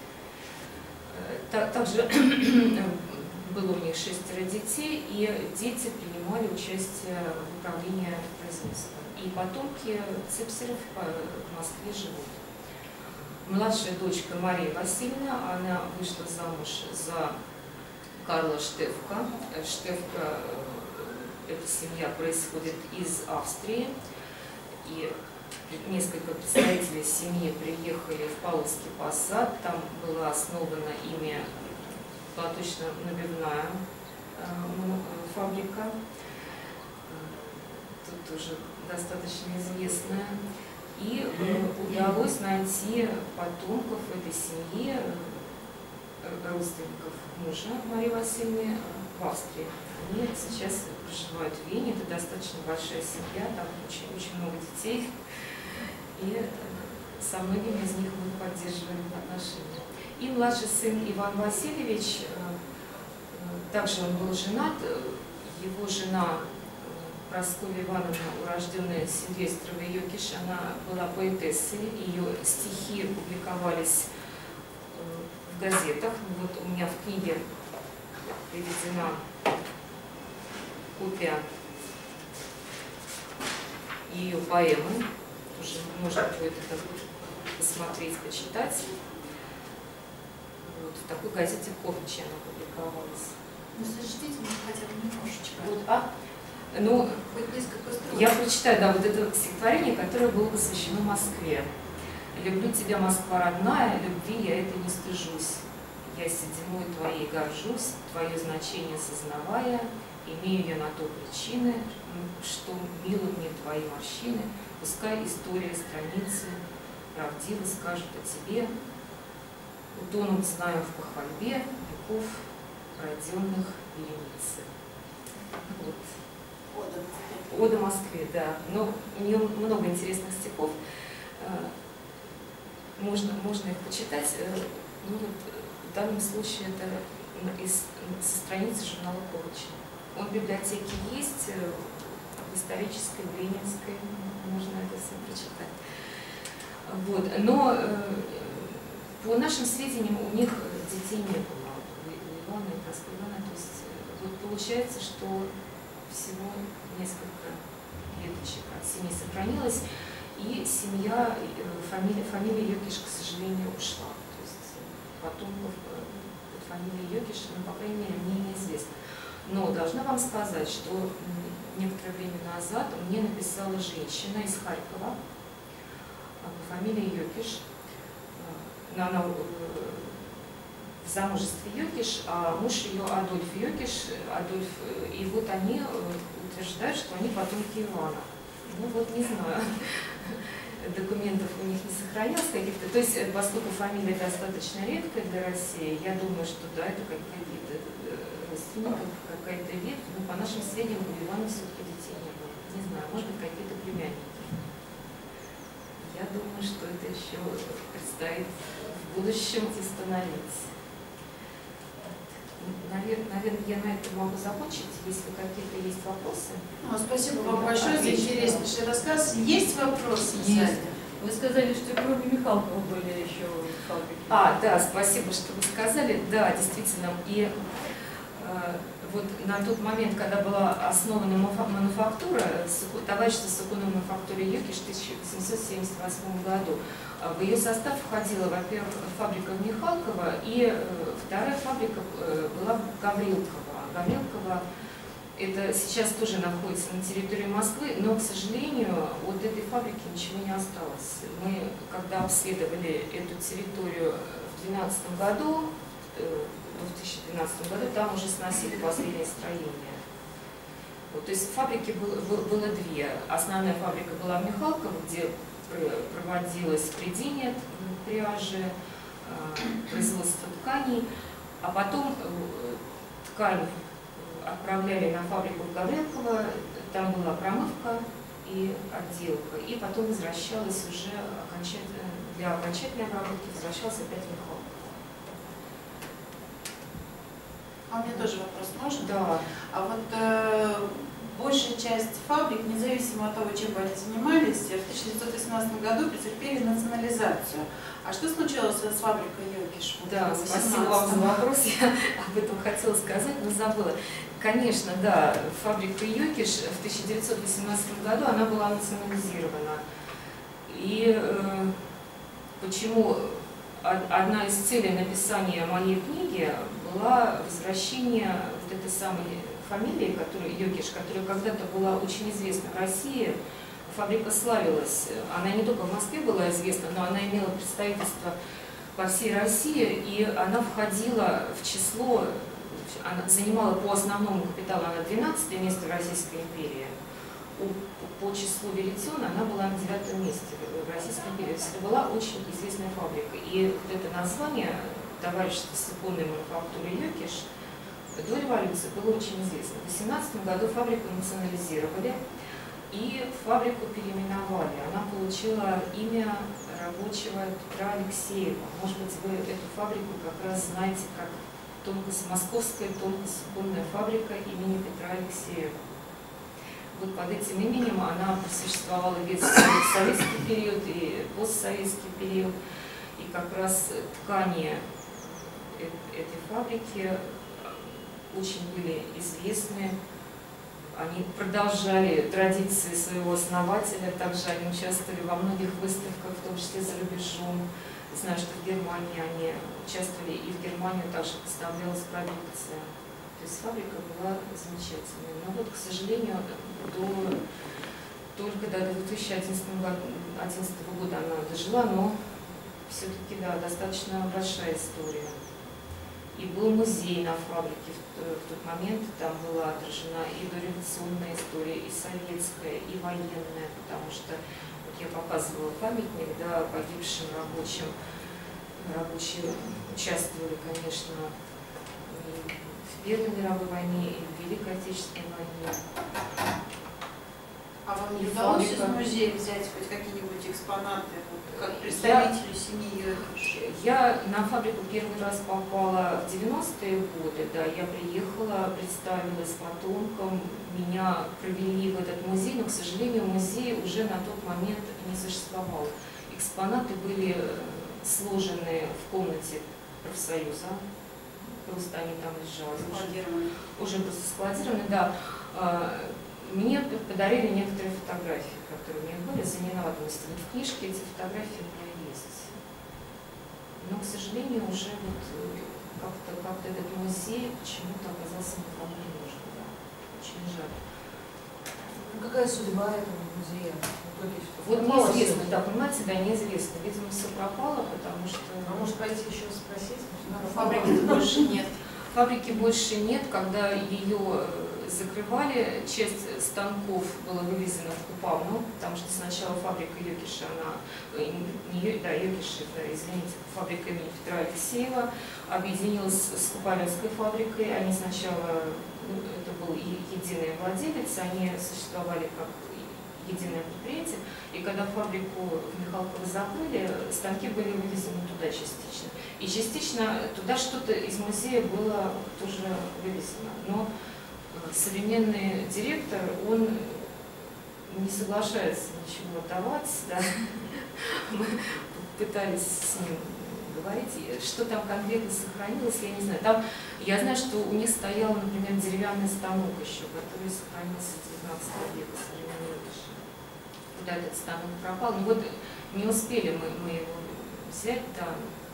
Также было у них 6 детей, и дети принимали участие в управлении производством. И потомки Ципсеров в Москве живут. Младшая дочка Мария Васильевна, она вышла замуж за Карла Штефка. Штефка, эта семья происходит из Австрии, и несколько представителей семьи приехали в Павловский Посад. Там была основана ими платочно-набивная фабрика. тоже достаточно известная. И удалось найти потомков этой семьи, родственников мужа Марии Васильевны в Австрии. Они сейчас проживают в Вене, это достаточно большая семья, там очень много детей. И со многими из них мы поддерживаем отношения. И младший сын Иван Васильевич, также он был женат, его жена Прасковья Ивановна, урожденная Сильвестровой Йокиш, она была поэтессой, ее стихи публиковались в газетах. Вот у меня в книге приведена копия ее поэмы. Тоже можно будет это посмотреть, почитать. Вот, в такой газете «Ковчи» она публиковалась. Ну, зачтите мне хотя бы немножечко. Вот, ну, я прочитаю, да, вот это стихотворение, которое было посвящено Москве. «Люблю тебя, Москва родная, любви я это не стыжусь. Я сединой твоей горжусь, твое значение сознавая, имею я на то причины, что милы мне твои морщины, пускай история страницы правдиво скажут о тебе, утонут, знаю, в похвальбе веков, рожденных вереницы». Вот. Ода Москве, да. Но у нее много интересных стихов. Можно их почитать. Ну, вот, в данном случае это со страницы журнала «Ковчи». Он в библиотеке есть, в исторической, в ленинской. Можно это все прочитать. Вот. Но по нашим сведениям у них детей не было. У Ивана и Прасковьи Ивановны. То есть вот получается, что всего несколько веточек от семьи сохранилось, и семья, фамилия Йокиш, к сожалению, ушла. То есть потомков фамилии Йокиш, ну, по крайней мере, мне неизвестно. Но должна вам сказать, что некоторое время назад мне написала женщина из Харькова по фамилии Йокиш. Она в замужестве Йокиш, а муж ее Адольф Йокиш, и вот они утверждают, что они потомки Ивана. Ну вот не знаю, документов у них не сохранилось каких-то. То есть, поскольку фамилия достаточно редкая для России, я думаю, что да, это какие-то родственников, какая-то ветвь, но по нашим сведениям у Ивана все-таки детей не было. Не знаю, может быть, какие-то племянники. Я думаю, что это еще предстоит в будущем установить. Наверное, я на этом могу закончить, если какие-то есть вопросы. Спасибо вам большое за интереснейший рассказ. Есть вопросы? Есть. Вы сказали, что кроме Михалкова были еще фабрики. Да, спасибо, что вы сказали. Да, действительно. И вот на тот момент, когда была основана мануфактура, товарищество Суконной мануфактуры Йокиш в 1878 году, в ее состав входила, во-первых, фабрика Михалкова, и вторая фабрика была Гаврилкова. Гаврилкова это сейчас тоже находится на территории Москвы, но, к сожалению, от этой фабрики ничего не осталось. Мы, когда обследовали эту территорию в 2012 году, в 2012 году, там уже сносили последнее строение. Вот, то есть фабрики было две. Основная фабрика была в Михалково, где проводилось прядение пряжи, производство тканей, а потом ткань отправляли на фабрику в Гаврилково, там была промывка и отделка, и потом возвращалась уже для окончательной обработки, возвращался опять в Михалково. А у меня тоже вопрос, можно? Да. А вот большая часть фабрик, независимо от того, чем бы они занимались, в 1918 году претерпели национализацию. А что случилось с фабрикой Йокиш? Да, спасибо вам за вопрос. Я об этом хотела сказать, но забыла. Конечно, да, фабрика Йокиш в 1918 году она была национализирована. И почему одна из целей написания моей книги была возвращение вот этой самой фамилии, Йокиш, которая когда-то была очень известна в России. Фабрика славилась, она не только в Москве была известна, но она имела представительство по всей России, и она входила в число, она занимала по основному капиталу, она 12-е место в Российской империи, по числу веретен она была на 9-м месте в российском периоде. Это была очень известная фабрика. И вот это название товарищества суконной мануфактуры Йокиш до революции было очень известно. В 18 году фабрику национализировали и фабрику переименовали. Она получила имя рабочего Петра Алексеева. Может быть, вы эту фабрику как раз знаете как московская тонкосуконная фабрика имени Петра Алексеева. Вот под этим именем она существовала весь советский период и постсоветский период. И как раз ткани этой фабрики очень были известны. Они продолжали традиции своего основателя, также они участвовали во многих выставках, в том числе за рубежом. Знаю, что в Германии они участвовали, и в Германию также поставлялась продукция. То есть фабрика была замечательной. Но вот, к сожалению, только до 2011 года она дожила, но все-таки, да, достаточно большая история. И был музей на фабрике в тот момент, там была отражена и дореволюционная история, и советская, и военная, потому что вот я показывала памятник, да, погибшим рабочим. Рабочие участвовали, конечно, и в Первой мировой войне, и в Великой Отечественной войне. А вам не удалось из музея взять хоть какие-нибудь экспонаты, как представители семьи Йокиш? Я на фабрику первый раз попала в 90-е годы, да, я приехала, представилась потомкам, меня провели в этот музей, но, к сожалению, музей уже на тот момент не существовал. Экспонаты были сложены в комнате профсоюза, просто они там лежали. Уже просто складированы, да. Мне подарили некоторые фотографии, которые у меня были за ненадобностью. Вот в книжке эти фотографии у меня есть. Но, к сожалению, уже вот как-то этот музей почему-то оказался никому не нужен. Да. Очень жаль. Ну, какая судьба этого музея? Вот неизвестно, да, понимаете, да, неизвестно. Видимо, все пропало, потому что... А может пойти еще спросить? Фабрики больше нет. Фабрики больше нет, когда ее закрывали, часть станков была вывезена в Купавну, потому что сначала фабрика Йокиша, извините, фабрика имени Петра Алексеева объединилась с Купавинской фабрикой. Они сначала, это был единый владелец, они существовали как единое предприятие, и когда фабрику в Михалково закрыли, станки были вывезены туда частично. И частично туда что-то из музея было тоже вывезено. Но современный директор, он не соглашается ничего отдавать. Да. Мы пытались с ним говорить, что там конкретно сохранилось, я не знаю. Там, я знаю, что у них стоял, например, деревянный станок еще, который сохранился с 19 века, современный. Куда этот станок пропал. Ну вот не успели мы его взять, да.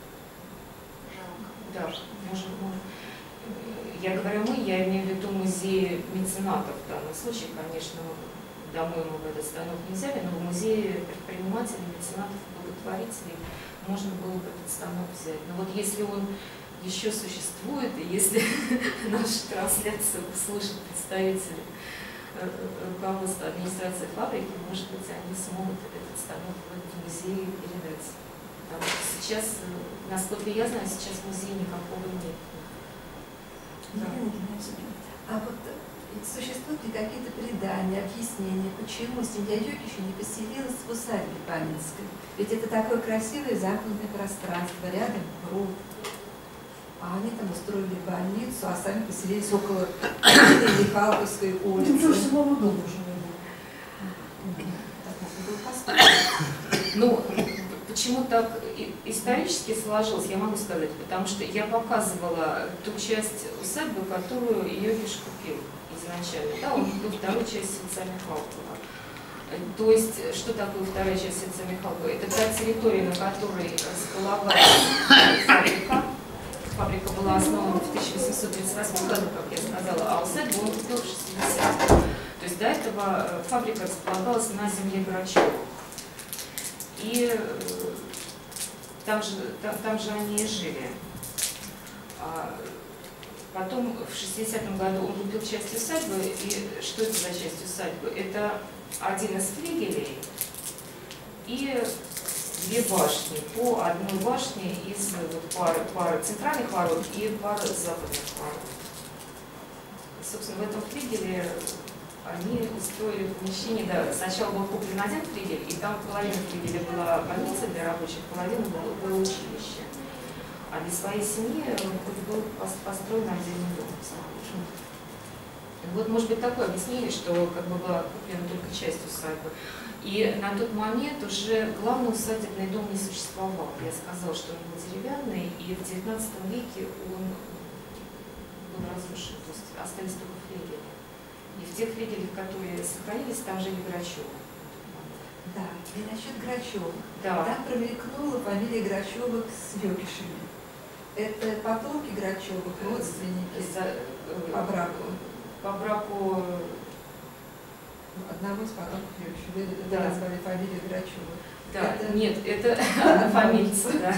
Да, можем. Я говорю мы, я имею в виду музей меценатов в данном случае, конечно, домой мы в этот станок не взяли, но в музее предпринимателей, меценатов, благотворителей можно было бы этот станок взять. Но вот если он еще существует, и если наша трансляция услышат представители руководства администрации фабрики, может быть, они смогут этот станок в музее передать. Потому что сейчас, насколько я знаю, сейчас в музее никакого нет. Да. А вот существуют ли какие-то предания, объяснения, почему семья Йокиш не поселилась в усадьбе Панинской? Ведь это такое красивое замкнутое пространство, рядом пруд. А они там устроили больницу, а сами поселились около Михалковской улицы. Это уже самого дома уже не было. Ну, почему так исторически сложилось, я могу сказать, потому что я показывала ту часть усадьбы, которую Йокиш купил изначально. Да, он купил вторую часть сельца Михалкова. То есть, что такое вторая часть сельца Михалкова? Это та территория, на которой располагалась фабрика. Фабрика была основана в 1838 году, как я сказала, а усадьбу он купил в 60-х. То есть до этого фабрика располагалась на земле Грачева. И там же они и жили. Потом в 60-м году он купил часть усадьбы. И что это за часть усадьбы? Это один из флигелей и две башни. По одной башне из пары центральных ворот и пары западных ворот. Собственно, в этом флигеле они устроили помещение. Да, сначала был куплен один флигель, и там половина флигеля была больница для рабочих, половина было училище. А для своей семьи был построен отдельный дом. Вот, может быть, такое объяснение, что как бы была куплена только часть усадьбы. И на тот момент уже главный усадебный дом не существовал. Я сказала, что он был деревянный, и в XIX веке он был разрушен, то есть остались только флигели. И в тех флигелях, которые сохранились, там жили Грачевы. Да, и насчет Грачевых. Да. Там промелькнула фамилия Грачевых с Йокишами. Это потомки Грачевых, родственники по браку. По браку одного из потомков Йокишевых. Это да. назвали фамилию Грачевых. Да, Это... нет, это однофамильцы, да.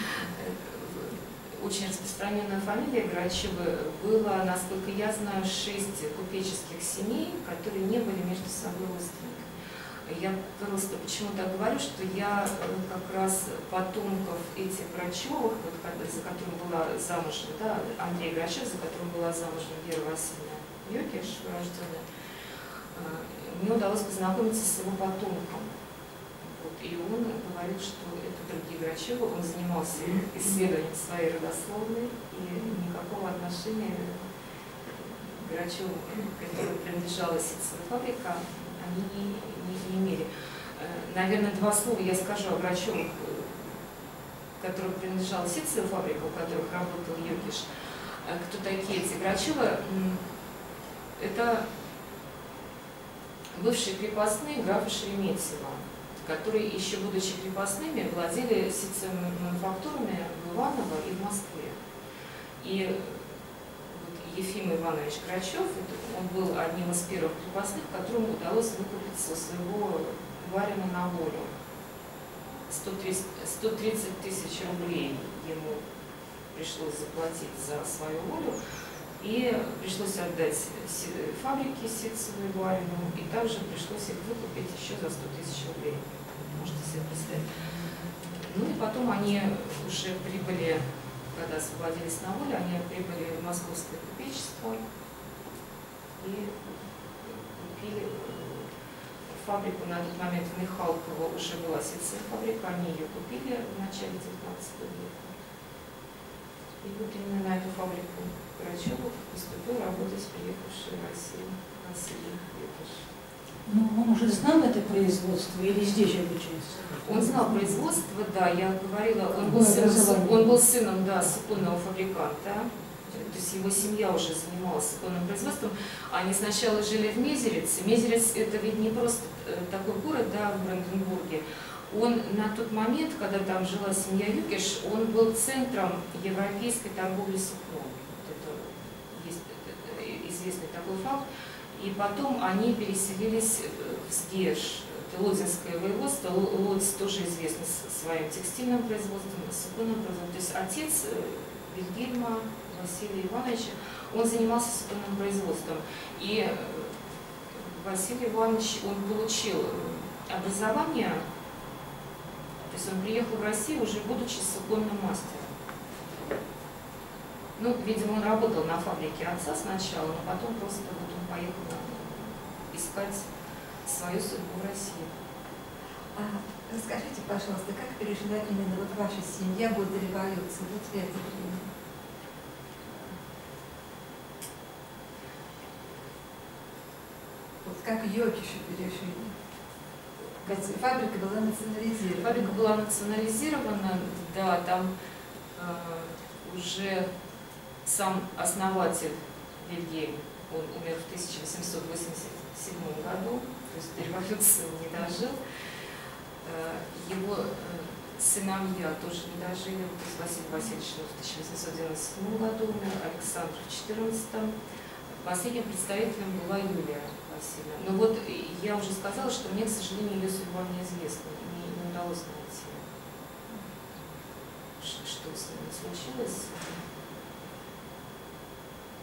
Очень распространенная фамилия Грачевы. Было, насколько я знаю, 6 купеческих семей, которые не были между собой родственниками. Я просто почему так говорю, что я как раз потомков этих Грачевых, вот, за которым была замужем, да, Андрей Грачев, за которым была замужем Вера Васильевна Йокиш, урожденная, мне удалось познакомиться с его потомком. Вот, и он говорил, что это другие Грачевы, он занимался исследованием своей родословной, и никакого отношения к Грачеву, которому принадлежала ситцевая фабрика, они не имели. Наверное, два слова я скажу о Грачевых, которым принадлежала ситцевая фабрика, у которых работал Йокиш. Кто такие эти Грачевы? Это бывшие крепостные графа Шереметьева, которые, еще будучи крепостными, владели ситцевыми мануфактурами в Иваново и в Москве. И Ефим Иванович Грачев, он был одним из первых крепостных, которому удалось выкупиться у своего барина на волю. 130 тысяч рублей ему пришлось заплатить за свою волю, и пришлось отдать фабрики ситцевые барину, и также пришлось их выкупить еще за 100 тысяч рублей. Можете себе представить. Ну и потом они уже прибыли, когда освободились на волю, они прибыли в московское купечество и купили фабрику. На тот момент в Михалково уже была ситцевая фабрика, они ее купили в начале 19 века. И вот именно на эту фабрику Грачевых поступил работать приехавший в Россию Василий Йокиш. Ну, он уже знал это производство или здесь обучается? Он знал производство, да, я говорила, он был сыном, да, суконного фабриканта, то есть его семья уже занималась суконным производством. Они сначала жили в Мезерице. Мезерец — это ведь не просто такой город, да, в Бранденбурге. Он на тот момент, когда там жила семья Йокиш, он был центром европейской торговли сукном. Это есть известный такой факт. И потом они переселились в Сгеш, это Лодзинское воеводство. Лодзь тоже известна своим текстильным производством, суконным производством. То есть отец Вильгельма Василия Ивановича, он занимался суконным производством. И Василий Иванович, он получил образование, то есть он приехал в Россию уже будучи суконным мастером. Ну, видимо, он работал на фабрике отца сначала, но потом просто вот он поехал искать свою судьбу в России. Расскажите, пожалуйста, как пережила именно вот ваша семья годы революции, вот в это время? Вот как Йокиши пережили? Фабрика была национализирована. Фабрика была национализирована, да, там уже сам основатель Вильгельм, он умер в 1887 году, то есть до революции он не дожил. Его сыновья тоже не дожили, то есть Василий Васильевич в 1897 году умер, Александр в 2014. Последним представителем была Юлия Васильевна. Но вот я уже сказала, что мне, к сожалению, ее судьба неизвестна, мне не удалось найти, что с ней случилось.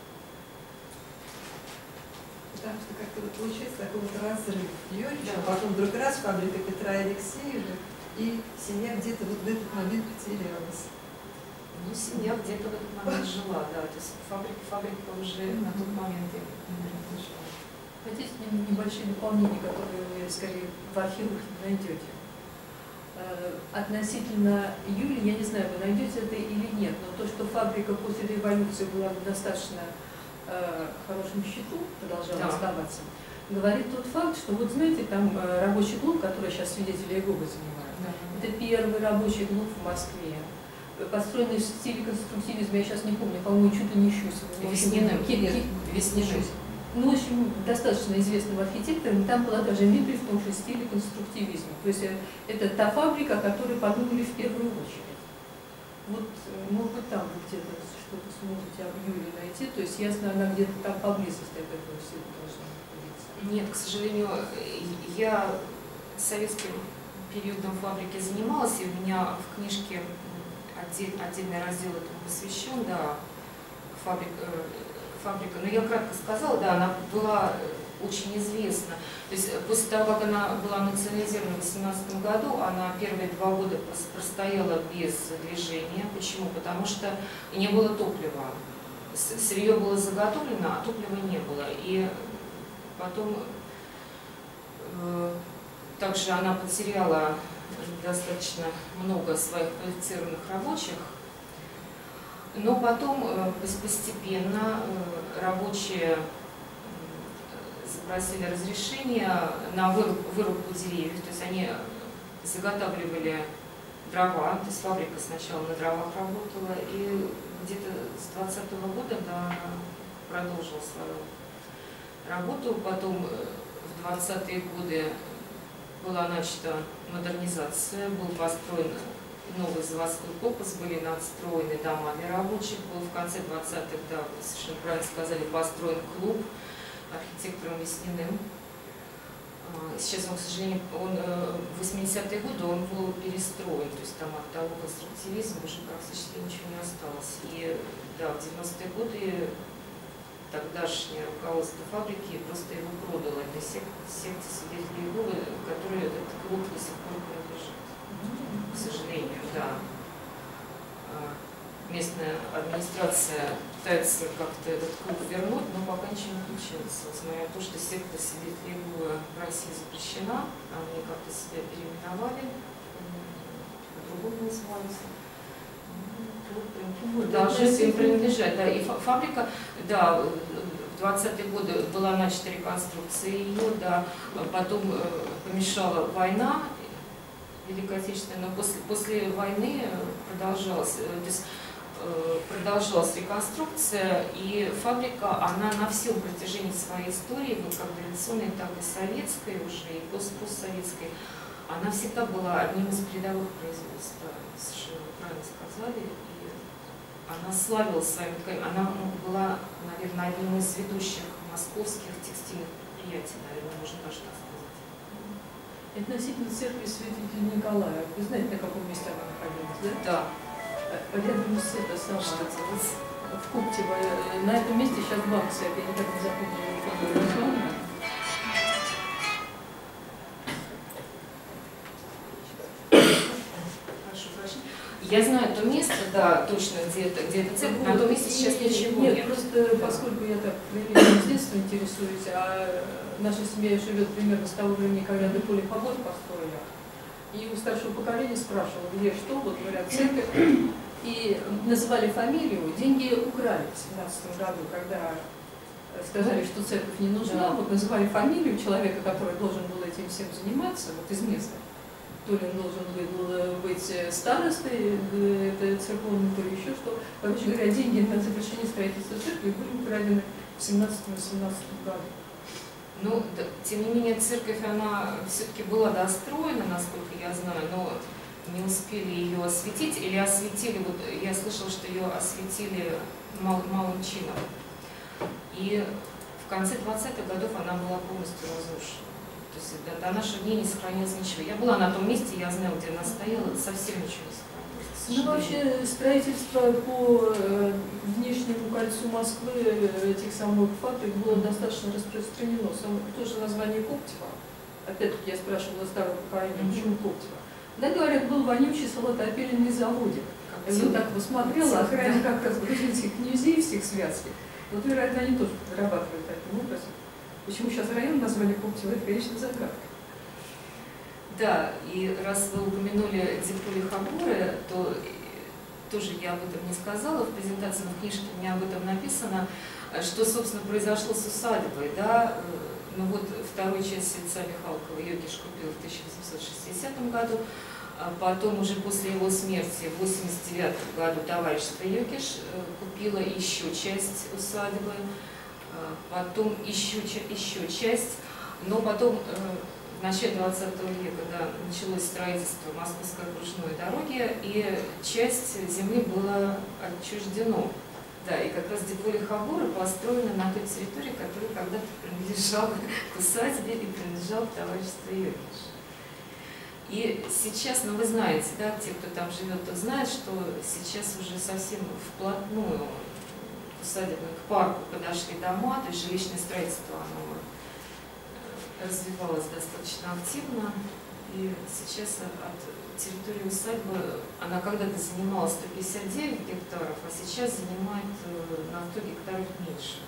Потому что как-то вот получается такой вот разрыв. Йовича, Да. потом вдруг раз фабрика Петра Алексеева, и семья где-то вот в этот момент потерялась. Ну, семья где-то в этот момент жила, да, то есть фабрика уже на тот момент не принадлежала. Хотите небольшие дополнения, которые вы, скорее, в архивах не найдете? Относительно Юли, я не знаю, вы найдете это или нет, но то, что фабрика после революции была в достаточно хорошем счету, продолжала оставаться, говорит тот факт, что вот знаете, там рабочий клуб, который сейчас свидетели Иеговы занимают, это первый рабочий клуб в Москве, построенный в стиле конструктивизма, я сейчас не помню, по-моему, чуть ли не Щусева. Весниным. Ну, в общем, достаточно известным архитектором, там была даже мебель в том же стиле конструктивизма. То есть это та фабрика, о которой подумали в первую очередь. Вот, может быть, там вы где-то что-то сможете об Юле найти, то есть ясно, она где-то там поблизости от этого всего должна находиться. Нет, к сожалению, я советским периодом фабрики занималась, и у меня в книжке отдельный раздел этому посвящен, да, фабрика. Но я кратко сказала, да, она была очень известна. То есть после того, как она была национализирована в 2018 году, она первые 2 года простояла без движения. Почему? Потому что не было топлива. Сырье было заготовлено, а топлива не было. И потом также она потеряла достаточно много своих квалифицированных рабочих. Но потом постепенно рабочие запросили разрешение на вырубку деревьев, то есть они заготавливали дрова, то есть фабрика сначала на дровах работала, и где-то с 2020 года она продолжила свою работу. Потом в 20-е годы была начата модернизация, был построен новый заводской корпус, были надстроены дома для рабочих, был в конце 20-х, да, вы совершенно правильно сказали, построен клуб архитектором Весниным. Сейчас он, к сожалению, в 80-е годы он был перестроен, то есть там от того конструктивизма уже практически ничего не осталось. И да, в 90-е годы тогдашнее руководство фабрики просто его продало. Это секте свидетелей Иеговы, которой этот клуб до сих пор принадлежит. К сожалению, да. Местная администрация пытается как-то этот клуб вернуть, но пока ничего не получилось. Несмотря на то, что секта свидетелей Иеговы в России запрещена, они как-то себя переименовали, по-другому называются. Должны им принадлежать. Да. И фабрика, да, в 20-е годы была начата реконструкция ее, да, потом помешала война Великой Отечественной, но после войны продолжалась реконструкция, и фабрика, она на всем протяжении своей истории, как революционной, так и советской уже, и постсоветской, она всегда была одним из передовых производств, совершенно правильно сказали, и она славилась своим тканью, она была, наверное, одним из ведущих московских текстильных предприятий, наверное, можно даже так сказать. Относительно церкви святителя Николая, вы знаете, на каком месте она находилась, да? Да. Рядом с это самое, в Куптево. На этом месте сейчас банк стоит, я никак не запомнила. Прошу прощения. Я знаю то место, да, точно, где это церковь, на том месте сейчас ничего нет. Нет, просто поскольку я так с детства интересуюсь, а наша семья живет примерно с того времени, когда Деполе Фабор построили, и у старшего поколения спрашивала, где что, вот говорят, церковь, и называли фамилию, деньги украли в 17 году, когда сказали, что церковь не нужна, Да. вот называли фамилию человека, который должен был этим всем заниматься, вот из местных. То ли он должен был быть старостой церковным, то ли еще что. Короче говоря, деньги на завершение строительства церкви были украдены в 17-18 году. Ну, да, тем не менее, церковь, она все-таки была достроена, насколько я знаю, но не успели ее осветить, или осветили, вот я слышала, что ее осветили малым чином. И в конце 20-х годов она была полностью разрушена. То есть до наших дней не сохранилось ничего. Я была на том месте, я знаю, где она стояла, совсем ничего не сохранилось, к Ну, вообще, строительство по внешнему кольцу Москвы этих самых фабрик было достаточно распространено. Тоже название Коптева. Опять-таки я спрашивала старого поколения, почему Коптева. Да, говорят, был вонючий салатоопиленный заводик. Я вот так посмотрела, охрана как раз грузинских князей всех связки. Вот, вероятно, они тоже дорабатывают таким образом. Почему сейчас район назвали Коптево, это, конечно, загадка. Да, и раз вы упомянули Дзикули Хабуры, то тоже я об этом не сказала в презентации, но в книжке у меня об этом написано, что, собственно, произошло с усадьбой. Да? Ну вот вторую часть Сельца Михалкова Йокиш купил в 1860 году, а потом уже после его смерти в 1989 году товарищество Йокиш купило еще часть усадьбы, потом еще часть, но потом в начале 20 века, да, началось строительство Московской окружной дороги, и часть земли была отчуждено. Да, и как раз Дзикули Хабуры построены на той территории, которая когда-то принадлежала к усадьбе и принадлежала к товариществу Йокиш. И сейчас, ну вы знаете, да, те, кто там живет, то знают, что сейчас уже совсем вплотную к усадебному, к парку подошли дома, то есть жилищное строительство, оно развивалась достаточно активно, и сейчас от территории усадьбы, она когда-то занимала 159 гектаров, а сейчас занимает на 100 гектаров меньше.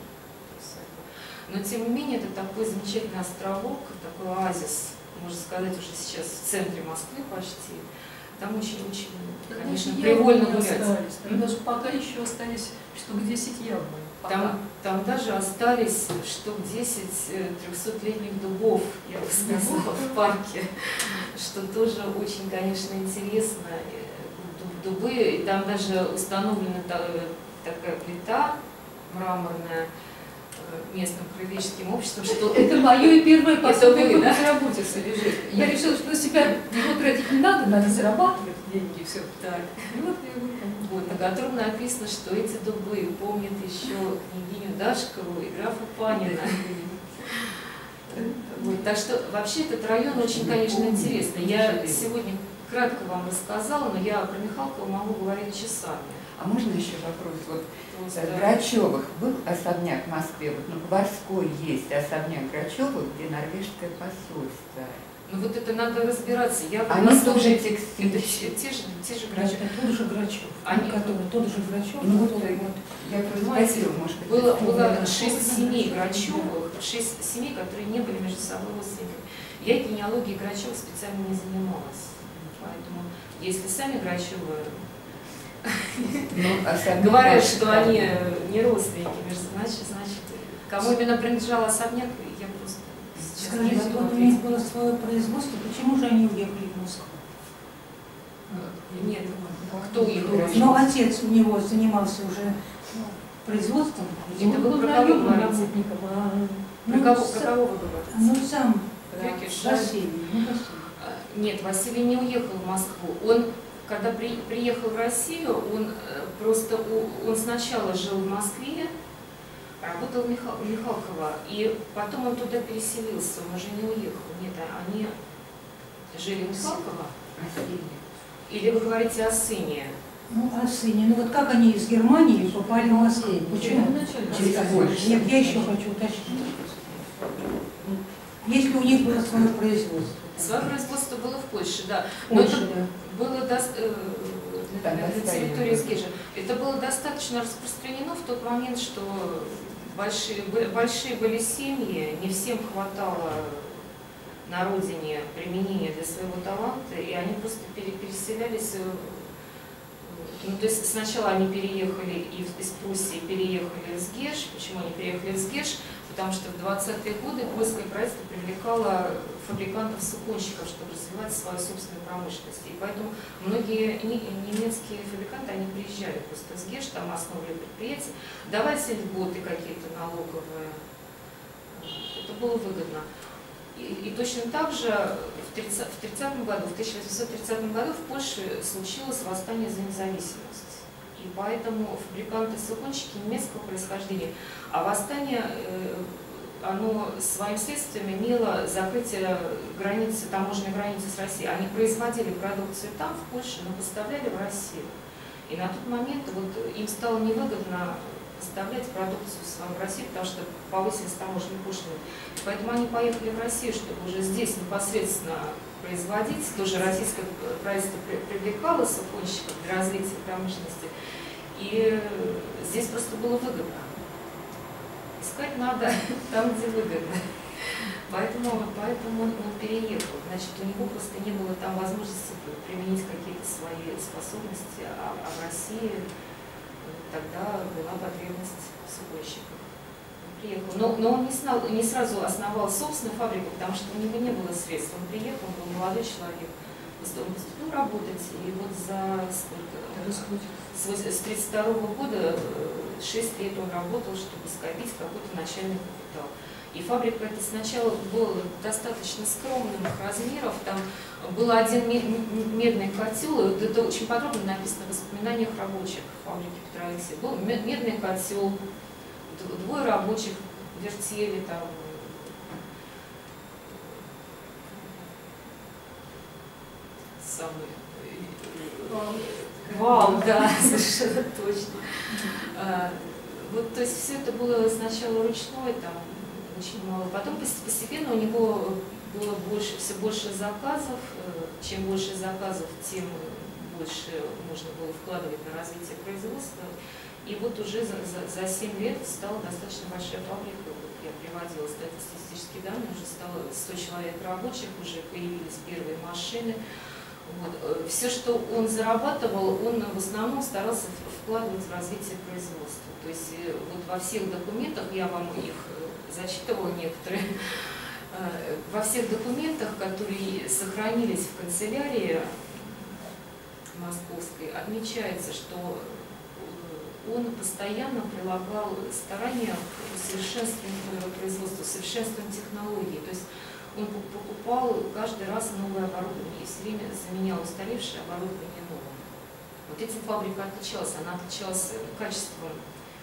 Но тем не менее, это такой замечательный островок, такой оазис, можно сказать, уже сейчас в центре Москвы почти. Там очень-очень, конечно, привольно гулять. Даже пока еще остались штук 10 яблонь. Там даже остались штук 10 300-летних дубов, я бы сказала, в парке, что тоже очень, конечно, интересно. Дубы, и там даже установлена такая плита мраморная местным краеведческим обществом, что это мое и первое пособие да? по работе лежит. Я решила, что на себя его тратить не надо зарабатывать деньги, все. Так. И вот я говорю, вот, на котором написано, что эти дубы помнят еще княгиню Дашкову и графа Панина. Вот, так что вообще этот район очень, конечно, интересный. Я сегодня кратко вам рассказала, но я про Михалкова могу говорить часами. А можно еще вопрос? Вот Грачевых был особняк в Москве, вот на Поварской есть особняк Грачевых, где норвежское посольство. Ну вот это надо разбираться. Они тоже текстиль. Это те же Грачев. это тот же Грачев, тот же Грачев. Ну вот, я просто спросила, может быть. Было 6 семей Грачевых, 6 семей, которые не были между собой родственниками. Я генеалогией Грачевых специально не занималась. Поэтому, если сами Грачевы говорят, что они не родственники, значит, кому именно принадлежал особняк, я просто сейчас не Скажите, вот у них было свое производство, почему же они уехали в Москву? Нет, кто уехал? Но отец у него занимался уже производством. Это вы про кого говорите? Про кого вы говорите? Ну, сам Йокиш. Василий. Нет, Василий не уехал в Москву. Он, когда приехал в Россию, он сначала жил в Москве, работал у Михалкова, и потом он туда переселился, он уже не уехал. Нет, они жили у Михалкова. Или вы говорите о сыне? Ну, о сыне. Ну, вот как они из Германии попали в Москву? Почему? Нет, я еще хочу уточнить. Если у них было свое производство. Свое производство было в Польше, да. Но это было на территории Сгежа. Это было достаточно распространено в тот момент, что большие были семьи, не всем хватало на родине применения для своего таланта, и они просто переселялись. Ну, то есть сначала они переехали из Пруссии, переехали в Сгеж. Почему они переехали в Сгеж? Потому что в 20-е годы польское правительство привлекало фабрикантов-суконщиков, чтобы развивать свою собственную промышленность. И поэтому многие немецкие фабриканты, они приезжали просто в Сгеж, там основывали предприятия, давали льготы какие-то налоговые. Это было выгодно. И точно так же в 1830 году в Польше случилось восстание за независимость. И поэтому фабриканты-суконщики немецкого происхождения, а восстание оно своим следствием имело закрытие границы, таможенной границы с Россией. Они производили продукцию там, в Польше, но поставляли в Россию. И на тот момент вот им стало невыгодно поставлять продукцию свою в Россию, потому что повысились таможенные пошлины. Поэтому они поехали в Россию, чтобы уже здесь непосредственно производить. Тоже российское правительство привлекало суконщиков для развития промышленности. И здесь просто было выгодно. Искать надо там, где выгодно. Поэтому он переехал. Значит, у него просто не было там возможности применить какие-то свои способности, а в России тогда была потребность в суконщиках. Он приехал. Но он не сразу основал собственную фабрику, потому что у него не было средств. Он приехал, он был молодой человек. Он поступил работать, и вот за сколько? С 1932 года 6 лет он работал, чтобы скопить какой-то начальный капитал. И фабрика эта сначала была достаточно скромных размеров. Там был один медный котел, и это очень подробно написано в воспоминаниях рабочих фабрики Петра Алексеева. Был медный котел, 2 рабочих вертели, там, самый вал, да, совершенно точно. Вот, то есть все это было сначала ручное, там очень мало. Потом постепенно у него было все больше заказов. Чем больше заказов, тем больше можно было вкладывать на развитие производства. И вот уже за 7 лет стала достаточно большая фабрика. Вот я приводила статистические данные, уже стало 100 человек рабочих, уже появились первые машины. Вот. Все, что он зарабатывал, он в основном старался вкладывать в развитие производства. То есть вот во всех документах, я вам их зачитывала некоторые, во всех документах, которые сохранились в канцелярии московской, отмечается, что он постоянно прилагал старания к усовершенствованию производства, усовершенствованию технологий. То есть он покупал каждый раз новое оборудование и все время заменял устаревшее оборудование новым. Вот этим фабрика отличалась. Она отличалась качеством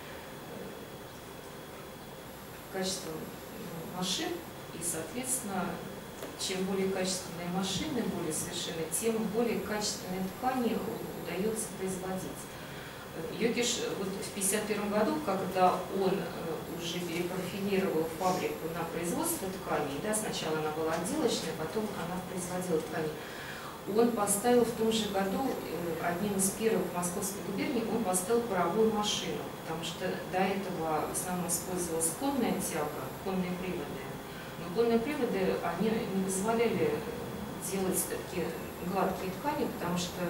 машин, и, соответственно, чем более качественные машины, более совершенные, тем более качественные ткани удается производить. Йокиш вот в 1951 году, когда он уже перепрофилировал фабрику на производство тканей, да, сначала она была отделочная, потом она производила ткани, он поставил в том же году, одним из первых в Московской губернии, он поставил паровую машину, потому что до этого в основном использовалась конная тяга, конные приводы. Но конные приводы, они не позволяли делать такие гладкие ткани, потому что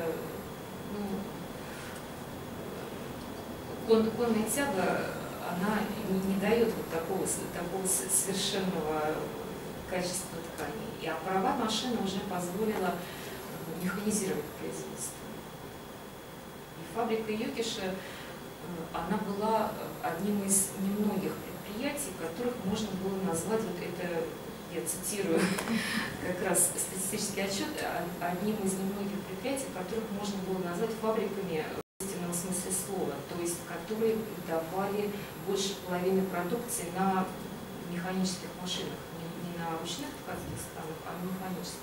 конная тяга, она не дает вот такого совершенного качества тканей. А паровая машина уже позволила механизировать производство. И фабрика Йокиша, она была одним из немногих предприятий, которых можно было назвать, вот это, я цитирую как раз статистический отчет, одним из немногих предприятий, которых можно было назвать фабриками в истинном смысле слова, то есть которые давали больше половины продукции на механических машинах, не на ручных ткацких станках, а на механических.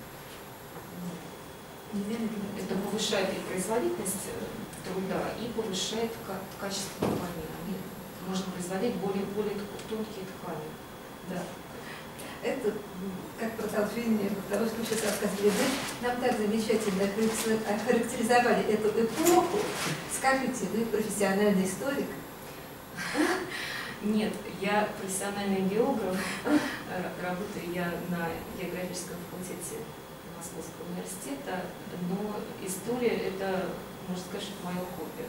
Это повышает и производительность труда, и повышает качество ткани. Можно производить более тонкие ткани. Да. Это как продолжение того, что вы сейчас рассказывали. Нам так замечательно охарактеризовали эту эпоху. Скажите, вы профессиональный историк? Нет, я профессиональный географ. Работаю я на географическом факультете Московского университета, но история – это, можно сказать, мое хобби.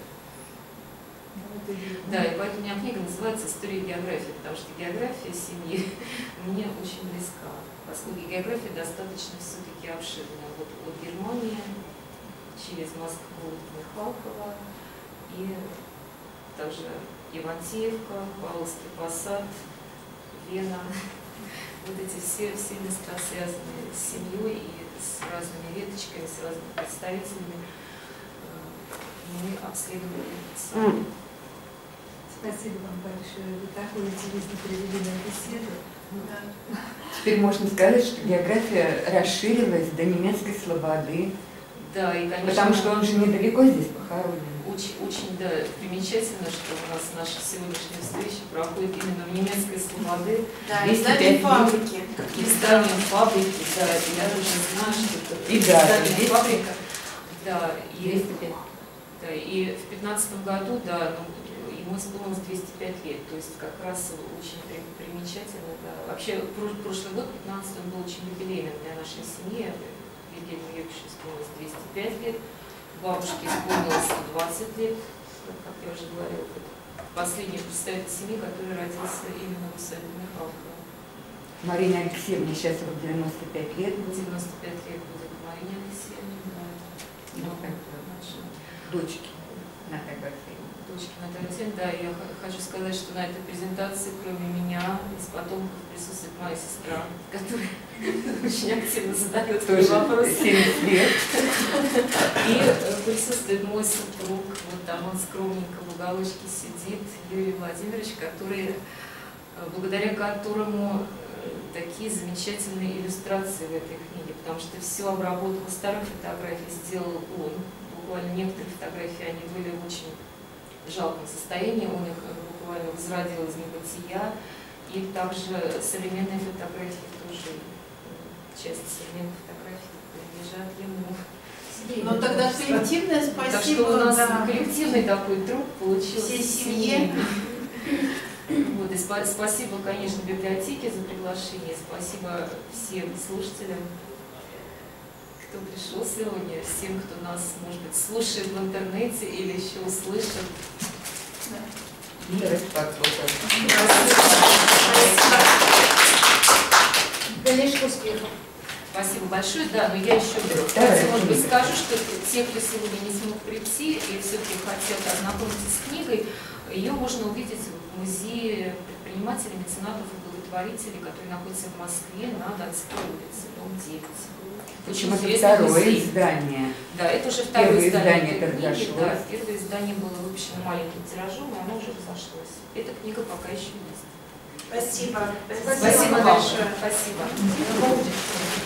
Да, и поэтому у меня книга называется «История географии», потому что география семьи мне очень близка, поскольку география достаточно все-таки обширная. Вот от Германии через Москву, Михалково и также Ивантеевка, Павловский посад, Вена. Вот эти все места, связанные с семьей и с разными веточками, с разными представителями, мы обследовали сами. Спасибо вам большое. Вы такой интересно привели на беседу. Теперь можно сказать, что география расширилась до немецкой слободы. Да, и, конечно, потому что он же недалеко здесь похоронен. Очень, да, примечательно, что у нас наша сегодняшняя встреча проходит именно в немецкой слободы. Да, и здание фабрики. И здание фабрики, да, я даже знаю, что это и да, здание фабрика. Да, и и в 15 году, да, ему исполнилось 205 лет, то есть как раз очень примечательно, да. Вообще, прошлый год, 15 он был очень юбилейным для нашей семьи. Вильгельму Йокишу исполнилось 205 лет, бабушке исполнилось 120 лет, как я уже говорила, последний представитель семьи, который родился именно в усадьбе Михалкова. Марине Алексеевне сейчас 95 лет. 95 лет будет Марине Алексеевне, да. Дочки Натальи Алексеевны. Дочки Натальи Алексеевны, да, я хочу сказать, что на этой презентации, кроме меня, из потомков присутствует моя сестра, которая очень активно задает вопросы. 70 лет. И присутствует мой супруг, вот там он скромненько в уголочке сидит, Юрий Владимирович, который, благодаря которому такие замечательные иллюстрации в этой книге, потому что всю обработку старых фотографий сделал он. Буквально некоторые фотографии, они были в очень жалком состоянии, он их буквально возродил из небытия. И также современные фотографии тоже, часть современных фотографий принадлежат ему. Ну тогда коллективное спасибо. Так что у нас да. коллективный такой труд получился. Всей семье. Вот, и спасибо, конечно, библиотеке за приглашение, спасибо всем слушателям, кто пришел сегодня, всем, кто нас, может быть, слушает в интернете или еще услышит. Дальнейших успехов. Спасибо большое. Да, но я еще, может быть, скажу, что те, кто сегодня не смог прийти и все-таки хотел ознакомиться с книгой, ее можно увидеть в музее предпринимателей, меценатов и благотворителей, который находится в Москве на Донской улице, дом 9. Почему это второе издание? Да, это уже второе издание этой книги. Да, первое издание было выпущено маленьким тиражом, и оно уже разошлось. Эта книга пока еще есть. Спасибо. Спасибо большое. Спасибо.